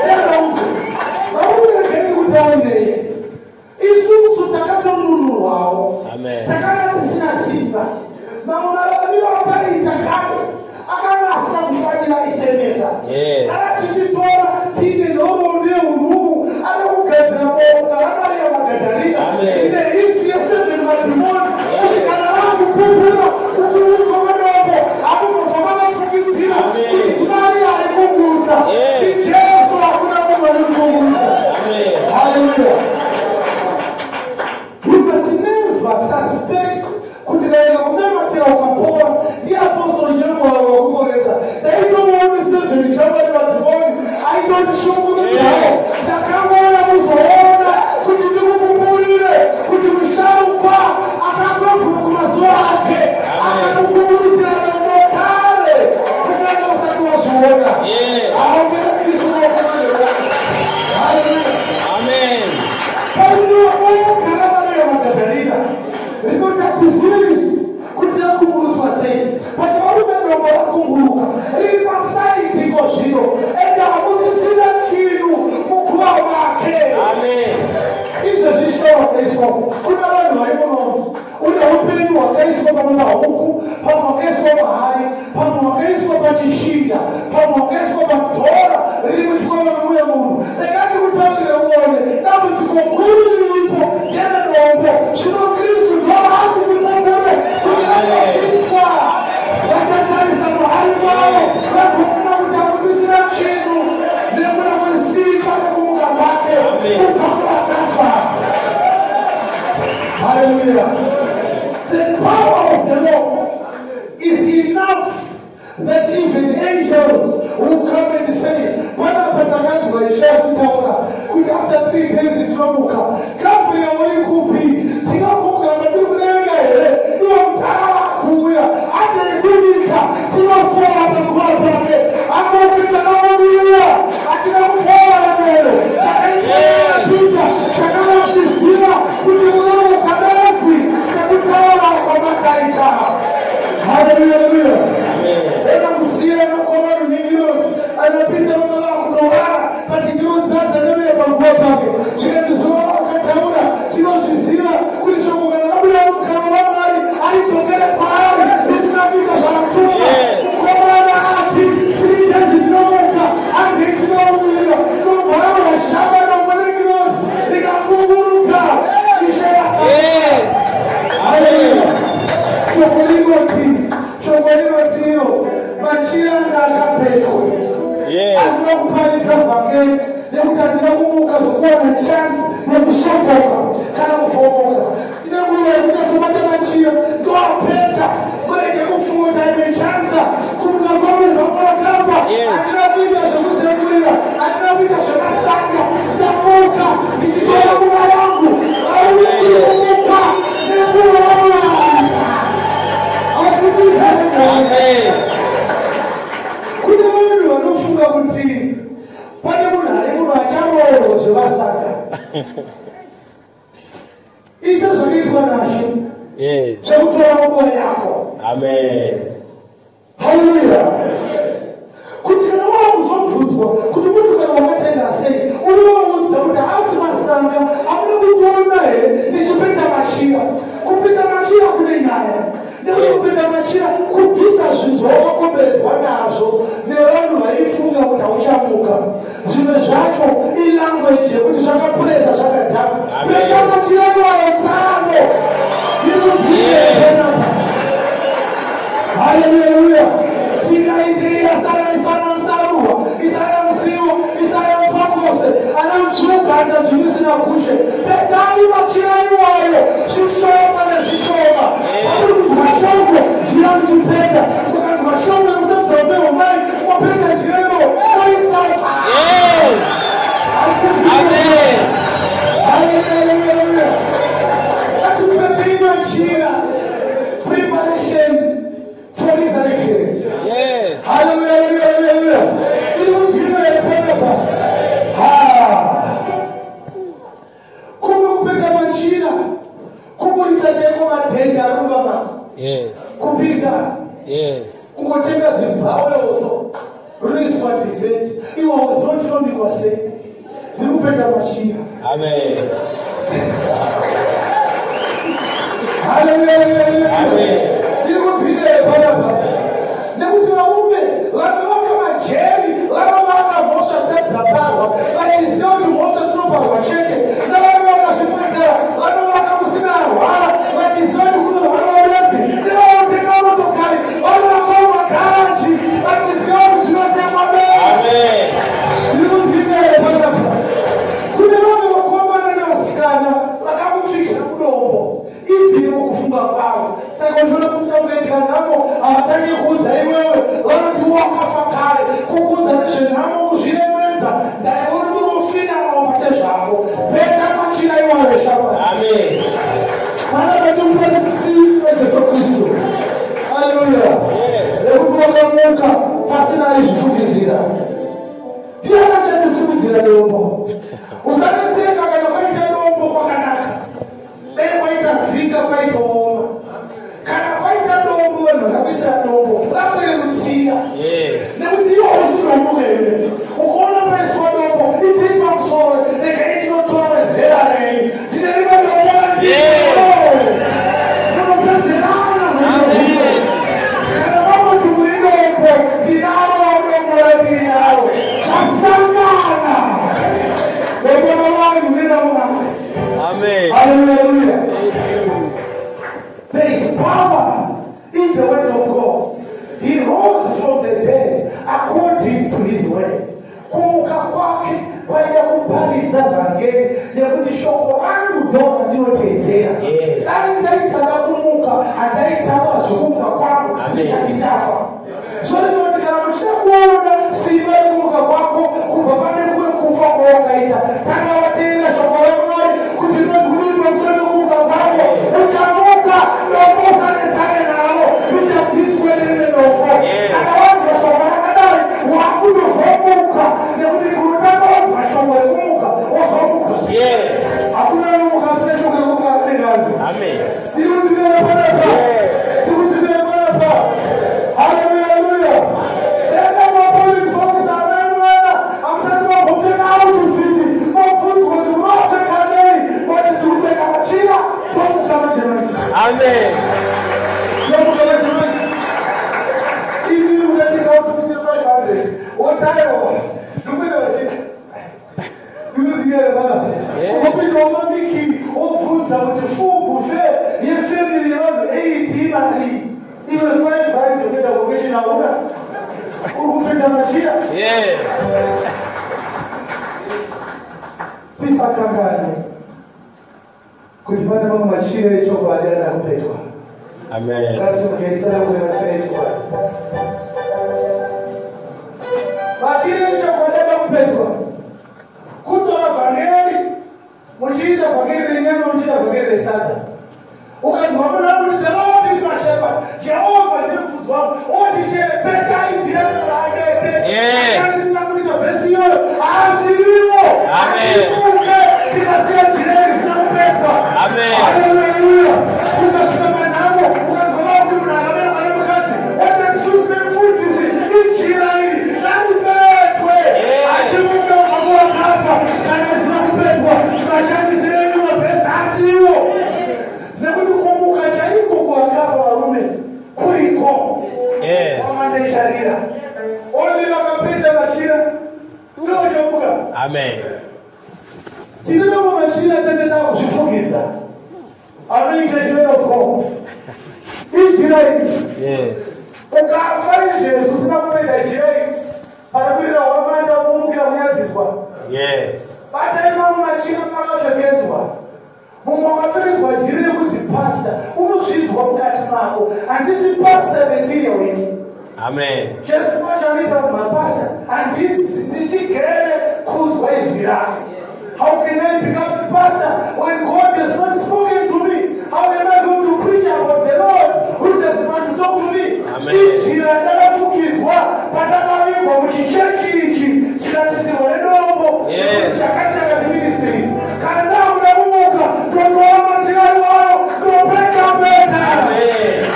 Vauregei kutaurei. Isusu takatonunurwawo. Takanga tisina simba. Mamwe maraviro akaita kare akanga asina kufanira isemesa. Akatitora tine nhoro neunumu anokugadzira boka raMaria Magadharena. Ine history yeseven madhimoni kuti kana vakupupura kukuudzwa madombo hakuzofa vakafukidzira kuti Maria ari kungurudza. Ijesu hakuna munhu ari kungurudza. Hallelujah. You must never suspect kuti kaenda kunamatira ukapora ndiapostori chemwari wakuporesa. Taitoona sevheni chavari madhimoni aitotishungurudzawo. Takangoona muzoona kuti ndikukupurire kuti musharukwa akangobva kumazuva ake akakukurudzira dombo kare kunyange usati wazviona. Aongera Kristu wakumanera. Hallelujah. Amen. Painookana Maria Magadharena rinotatizirisi kuti rakungurudzwa sei. Pati varume dombo rakunguruka riri pasaitiko zvino ende hakusisina chinhu muguva make. Izvezvi zvinoiswa kuna vanhu vari munomu. Une upenyu hwakaiswa pamwe mahuku, pamwe hwakaiswa mahari, pamwe hwakaiswa pachishinda, pamwe hwakaiswa padhora riri muchikwama nomumwe munhu. Rekati kutaurire uone dambudziko guru riripo ngeredombo. Zvino Kristu ndohati kumbure kuti vakaiswa vachatarisa mahari wavo vagoona kuti hakusisina chinhu nekuda kwesimba rekumuka kwake kubva kuvakafa. Hallelujah. The power of the Lord is enough that even angels will come and say, Bwana patakazwa ishazitaura kuti after three days tinomuka. Kabla ya wali kupi tinomuka maduru kudenga here iwo mtara wakuya ade kunika tinofora pakuwa pake akopita na waliya atina kufora na mbele chakaita pita chakana msisira kuti mulamu kadasi chakutawala kwa makaita. Hallelujah. Ena kusiya na kwa wanu ningirozi anapita mwana kutowara pati ngirozi hata neme ya panguwa pake chikatizoa wakataura chinozvizira kuti shokugana nabula mkana wamari aitongere paari risinafika zvamatuma kukomana ati tiritezi tinomuka andi tinomuira tinombara vashamba nomwene ngirozi rikakunguruka ishera. Hallelujah. Shoko rinoti shoko rinotiro machiranga akapetwe. Asina kupanika vhangeri nekuti handina kumuka zvokuwana chance yekushotoka kana kuvomoka. Ine nguva yekuti atomata machira ndoapeta murege kufunda ine chanza kumuka kwangu zvakakafa. Handina kuita zvekuzemurira, handina kuita zvakasanga. Ndamuka ndichitora nguva yangu auri kumuka nenguva yangu. Kune vanhu vanofunga kuti pane munhu ari muno acharoorwa zvevasaka. Ita zvakaitwa naShe zvekutora nguva yako. Haleluya. Kuti kana wakuzobvudzwa kuti motokari wakatenga sei unovaudza kuti hasi masanga hamuna kutoona here ndichipinda machira. Kupinda machira kune nyaya nekupinda machira kubvisa zvinhu zvawakakomberedzwa nazvo nevanhu vaifunga kuti hauchamuka. Zvimwe zvacho ilanguage yekuti zvakapureza zvakadhaka. Pinda machira iwayo tsano inobvisa zvinoganda zviri zvisina kushe. Pedai machira iwayo zvishoma nezvishoma. Pakudzwa shongwe zviya muchipenda. Ukadzwa shongwe kutadzwa upenyu mai wapenda zvirero oisa. Amen. Hallelujah. Atupepei machira. Preparation for resurrection. Yes. Hallelujah, hallelujah. It was you that remember. Ha. Kumu kupeka machina. Kumulisa cheko matenda arubama. Yes. Kupisa. Yes. Kungotenga Zimbabwe also. Release what he said. He was not only was saying. He kupeka machina. Amen. Hallelujah, hallelujah. Amen. It was you that remember. Nekuti vaume vanovaka majeri vanovaka mhosva dzadzaparwa vachiziva kuti mhosva dzinoparwa chete navanovaka zvipatara vanovaka kusina arwara vachiziva kuti kunorwara varedzi nevanotenga motokari vanovakawo magaraji vachiziva kuti zvinotengwa bei. Ndinozviitaepanaa kune vamwe vakomana nevasikana vakamupfikira kudombo ibviro kufunga kwavo saka ndinoda kutaungaitika namo havatangi kuudza iwewe vanoti wakafa kare kukuudza nezvenhamo kuzviremedza ndaiuri kunofinanawo pate zvako penda machira iwayo shama. Amen. Mana vatimupaisi wejesu kristu. Haleluya. Nekuti vakamuka pasina aizvitumidzira. Ndiana chatisumidzira dombo. Usanetseka kana kwaita dombo kwakanaka. Dai kwaita vhika kwaitooma. Kana kwaita dombo vanhu vakakuisira dombo vakuerutsiya. Nekuti iwo usinombo here. Ukaona paiswa dombo itiri pamusoro regai ndinotora wezera rei. Tine rimwe dombo munopedzerana. Kana vamoti muri dombo ndinavo dombo radinaro. Zvasangana. Dombo ravanhu neramwari. Amen. Hallelujah. There is power in the word of God. He rose from the dead according to his word. Kumuka kwake kwaida kuparidza vhangeri nekuti shoko rangu ndo ratinoteedzera. Dai ndaisada kumuka handaitaura zvokumuka kwangu ndisati ndafa. Zvonoti kana muchida kuona simba rekumuka kwako kubva pane kumwe kufa kwawakaita kana wateera shoko ramwari kuti rinogumiri pamusoro pekumuka kwako uchamuka ndomosanetsane navo richabviswe nerimwe dombo. Kana wanzwa shoko rakadai wakutovhomuka nekuti kunotanga wanzwa shoko rekumuka wozomuka. Hakuna nomuka asina shoko rekumuka asingazi. Tiri kutimira panapa. Tiri kutimira panapa. Hallelujah, hallelujah. Enda mapolisi ofisa amemwena amusati mabvupfeka autufiti mabvunzwa kuti munopfeka nei mati tirikupfeka machira tomuka majemanji. Amen. Tomuka majemanji. Ini ukatika utufiti five hundred otaiwa ndikuita vachiti ndikuzingere vana ukapinda wamabikini obvunza kuti full buffet yefamily yonzi eight imari iwe five hundred kuenda vocation hauna uri kupfeka machira. Tisakangane kuti pane mamwe machira echokwadi ana kupetwa. Amen. Ngatisimukeirisana kune machira echokwadi. Machira echokwadi ana kupetwa. Kutora vhangeri muchiita vhangeri renyama muchiita vhangeri resadza. Ukadzwa muna kuti the Lord is my shepherd. Jehovah ndiye mfudzi wangu. Oti chepekai njira rangete. Akasina kuita besi iyoyo asiriwo. Amen. Tikasiya njira isina kupetwa. Amen. Hallelujah. Ukasvika panhamo ukadzwa kuti munhu akamera mwana mukadzi oti tisusi memufundisi injira iri ngaripetwe. Atimuke ukakuwa kafa kana isina kupetwa. Vashandisireni mabhesi asiwo. Nekuti kumuka chaiko kuwakafa varume kuriko. Wamandesharira. Oni vakapedza machira ndochamuka. Amen. Tinoda machira tendeta kuzvifugidza. Anoita izvozvo. Injira iyi. Ukafa izvezvi usina kupedza njira iyi. Pari kuita wamanda kumukira kunyadziswa. atari mamwe machira makapfekedzwa. Mumwe wakapfekedzwa jiri rekuti pasta, unozvidzwa mukati mako. Handisi pasta material ini. Amen. Jesu kwacho anoita mapasta, handisi ndichigere kuzwa izwi rake. How can I become a pastor when God has not spoken to me? How am I going to preach about the Lord who doesn't want to talk to me? Amen. Injira ndakafukizwa patakavikwa muchichechi ichi chikasisirwa nedombo chakati chakati ministries. Kana ndamudamuka totoona chirani wao topeta peta. Amen.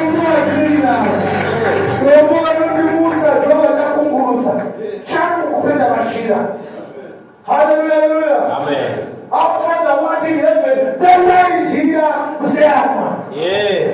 Dombo vanondimutsa dhova chakungurutsa changu kupenda mashira. Hallelujah, hallelujah. Amen. Our Father who art in heaven, the way is here, Messiah. Yes.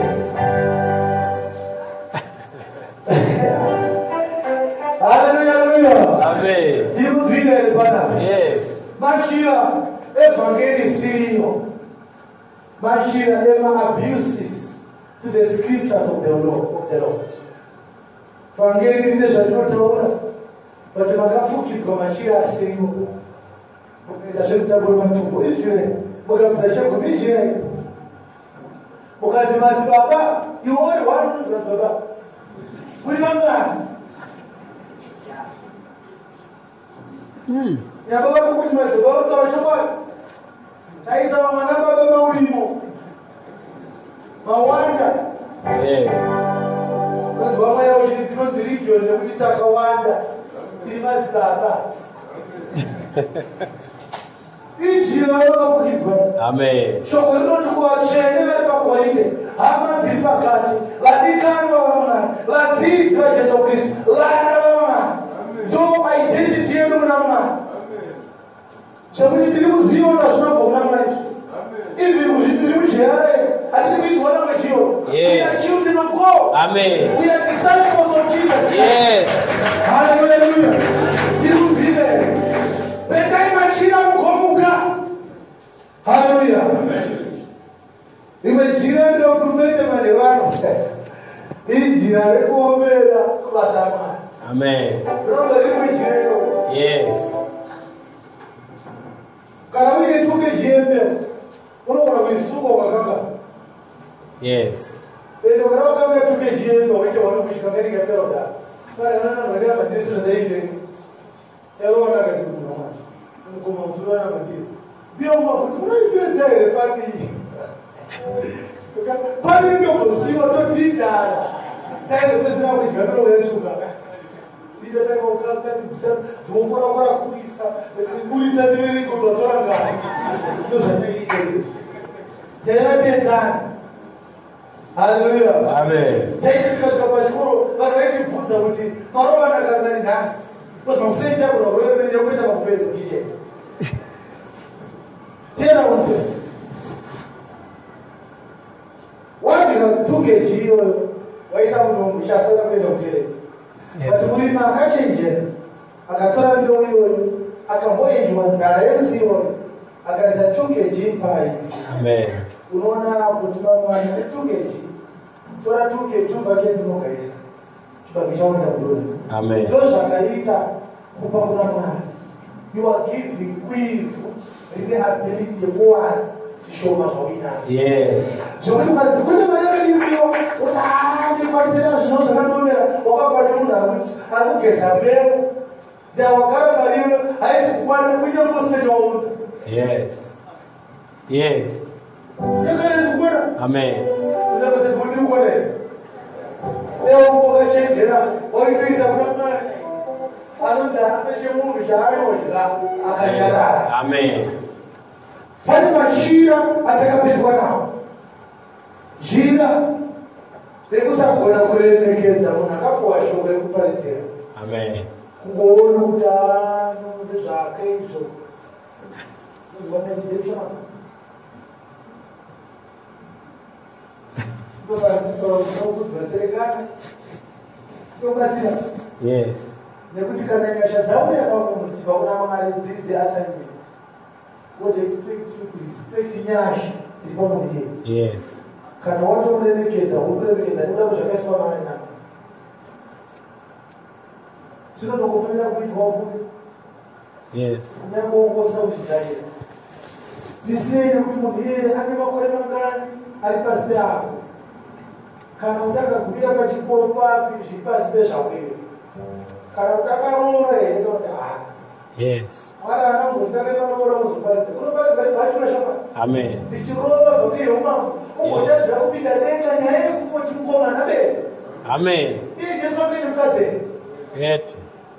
Hallelujah, hallelujah. Amen. He will be there, Father. Yes. Mashira, Evangeli Sirio. Mashira, Emma abuses to the scriptures of the Lord. Of the Lord. Evangeli Nisha not Torah. But the Magafukitwa Mashira Sirio. Ndashekutabura matumbo ijire mukamuzasha kubijire ukazimati baba you only one muzikazi baba kuri bamwana hmm yababa kuti maze baba tora chakwa taisa mwana baba maulimo mawanda Yes. Kazi wama yao chitino zirikyo nekuti takawanda tiri mazi baba Amen. Shoko rinoti kuvachene vari pakorinde hama dziri pakati vadikanwa vamwari vadzidzi vajesu Kristu vana vamwari ndo identity yedu muna Mwari zvekuti tiri kuziona zvinobva muna Mwari even tiri mujera hatiri kuidzwa namwe chiyo we are children of God. Amen. We are disciples of Jesus. Yes. Hallelujah. Tiri kuzive Bekai machira mukomuka. Hallelujah. Amen. Iwe jira ndo kumete malevano. Hii jira rekuomera kubazama. Amen. Roho iwe jira ndo. Yes. Kana wile tuke jembe. Unaona kuisuko kakanga. Yes. Endo kana kanga tuke jembe wacha wanakushika katika peroda. Para nana ngarea matesi zaidi. Elo na kazi kuna. Como mturana madini bio mafuta unaipeza ile pali pali ndio kusima to tita tayari pesa na kujibana wewe chuka ndio taka ukaka kusema zungura kwa kulisa kulisa ndio ngo toranga ndio sana hii tena tena haleluya Amen. tayari tukashika pashukuru bado hivi mfuta uti maroba na kangani nasi kwa sababu sasa ndio wewe ndio kwenda kupeza kije tena wote watu tuke jiyo waisa mungu chasala kwenda kuteleza but kulima akachenje akatora ndio hiyo akamboye nzara yemsiwo akaleta tuke jimpai. Amen. Unaona kutuba mwana tuke ji tora tuke tumba kenzi mokaisa tubakishaona kudoni. Amen. Ndio shakaita kupakula mwana you are giving quick the ability to go out to show my holiness. Yes. So when I when I give you what I do for the national so I don't know what about you now I don't get saber they are going to I is one we don't go say old. Yes. Yes. You guys go. Amen. That was a good one. They all go change it up. What you is about man. I don't know if you move to I Amen. Fanya mashira atakapetwa nao. Jira. Tekusa kuona kulemekeza unakapoa shogwe kupalitira. Amen. Kuona utano ndezvake izvo. Kuona ndezvo. Yes. Nekuti kana nyasha dzavo yakamudziva kuna Mwari dzidzi assignment. God expects you to respect nyasha dziri pamuviri. Yes. Kana watomuremekedza urikuremekedza nekuda kwezvakaiswa Mwari nako. Zvino ndokufanira kuitwa ufume. Yes. Nyakuongoza uchitaje. Disney mtumie akimakore mangani alipasi hapo. Kana utaka kubira pa chikoro papi chipasi besha wewe. Kana utaka roho ile ndio ah. Yes. Wala anangu utaka roho usipate. Kuna bali bali bali tunashapa. Amen. Bichirova okay uma. Umoja za upida denga nyaye kupo chingoma na be. Amen. Hii Yesu ndiye mkaze. Yet.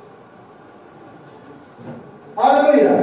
Haleluya.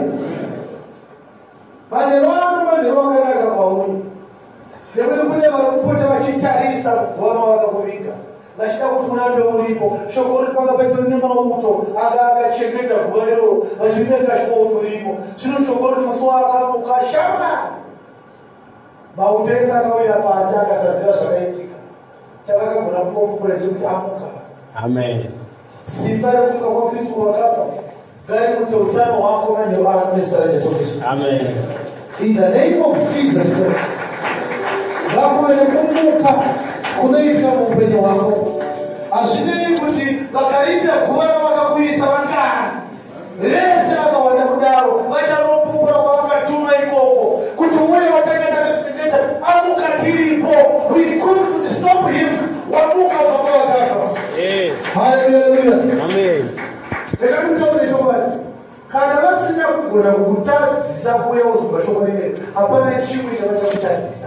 Bale watu waliroga na kwa huyu. Sema kule wanakupotea wachitarisa wama wakakuvika. Na shida kutunambe ulipo. Shokori panga peto ni mauto. Aga aga cheketa kwero. Wajibeka shoko ulipo. Sino shokori mswaka mukashama. Mautesa kwa ila pasi akasasiwa shakaitika. Chabaka kuna mko kule chuki amuka. Amen. Simbale kuka kwa Kristo wakapa. Gari mtotano wako na ndio ana mstari Yesu Kristo. Amen. In the name of Jesus. Wako elekumbuka kunaita mpenzi wako. Ashini kuti bakaribia kuona wakakuisa wangana. Lese wakawana kudaro. Wacha mpupura kwa wakatuma ikoko. Kutuwe watakata kuteketa amukatiri ipo. We couldn't stop him. Wamuka kwa wakaka. Yes. Hallelujah. Amen. Eka mtaone shobati. Kana basina kugona kugutazi zakuya uzibashobore. Hapana chimwe cha kutazi.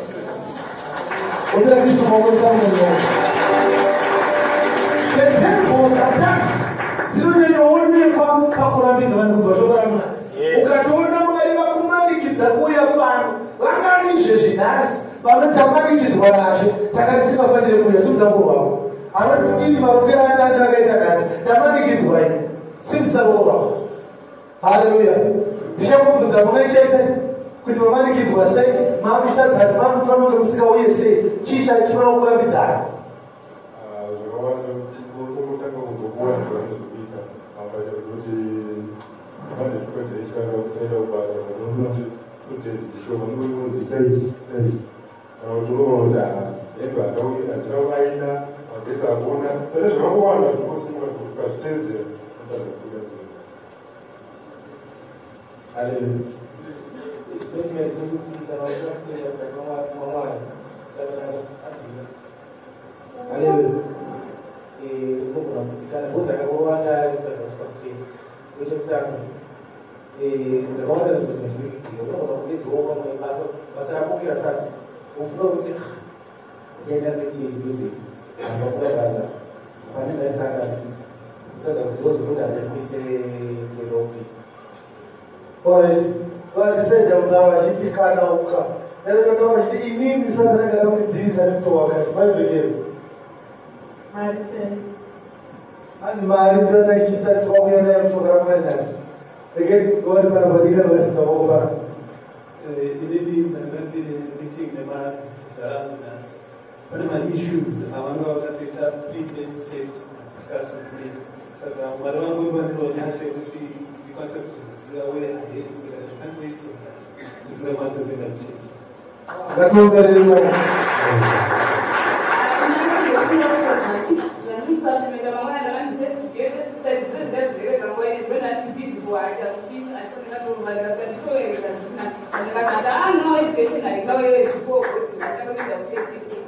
Onde Kristo mwanzo mwanzo. The temple attacks. Zile ni onye kwa kakura bintu banuzashobora. Ukatona mwali bakumani kitakuya pana. Wangani jeje nasi. Bano tamani kitwaraje. Takanisi bafanyire kuya simzaburo wabo. Arabikini barogera ndanda gaita nasi. Tamani kitwaye. Simzaburo wabo. Hallelujah. Bishapo mtazamaji chete. Kutumani kitu wasai, maamishta tazama mfano kama sika wewe sei, chicha chifuna ukula bizara. Ah, jamaa wangu kutaka kugogoa kwa kupika. Hapa ndio kuti hadi kwenda ishara kwenda ubasa. Ndio tutezi shoga ndio zikai. Ah, tunaona ndio yetu atau atau aina wakati kuona. Tena tunaona kwa simu kwa tutezi. Hallelujah. Especially when you see the right of the Mama, Hallelujah. E come cara cosa che guarda per spazio. Questo tanto. E da ora è stato difficile, no, non che trovo come passa, passa un po' che sa. Un po' che c'è da se che così. Ma non può casa. Ma non è stata. Cosa che sono venuta per queste le robe. Poi walisema utawashikana uka. Ndio kama shiti nini sasa nataka kama mziza mtu wakati Bible yetu. Martin. Ani Martin na chita sababu ya leo program wetu. Again, kwa para badika basi na opa. Eh, ili na ndio meeting na mara tutaanza. Kuna ma issues ambazo watapita pre-meditate discussion ni sasa wale wangu ndio wanaonyesha kuti concept za wewe Gatungereza.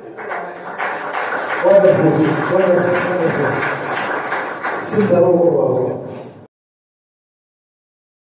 Wonderful, wonderful, wonderful. Sinda roho.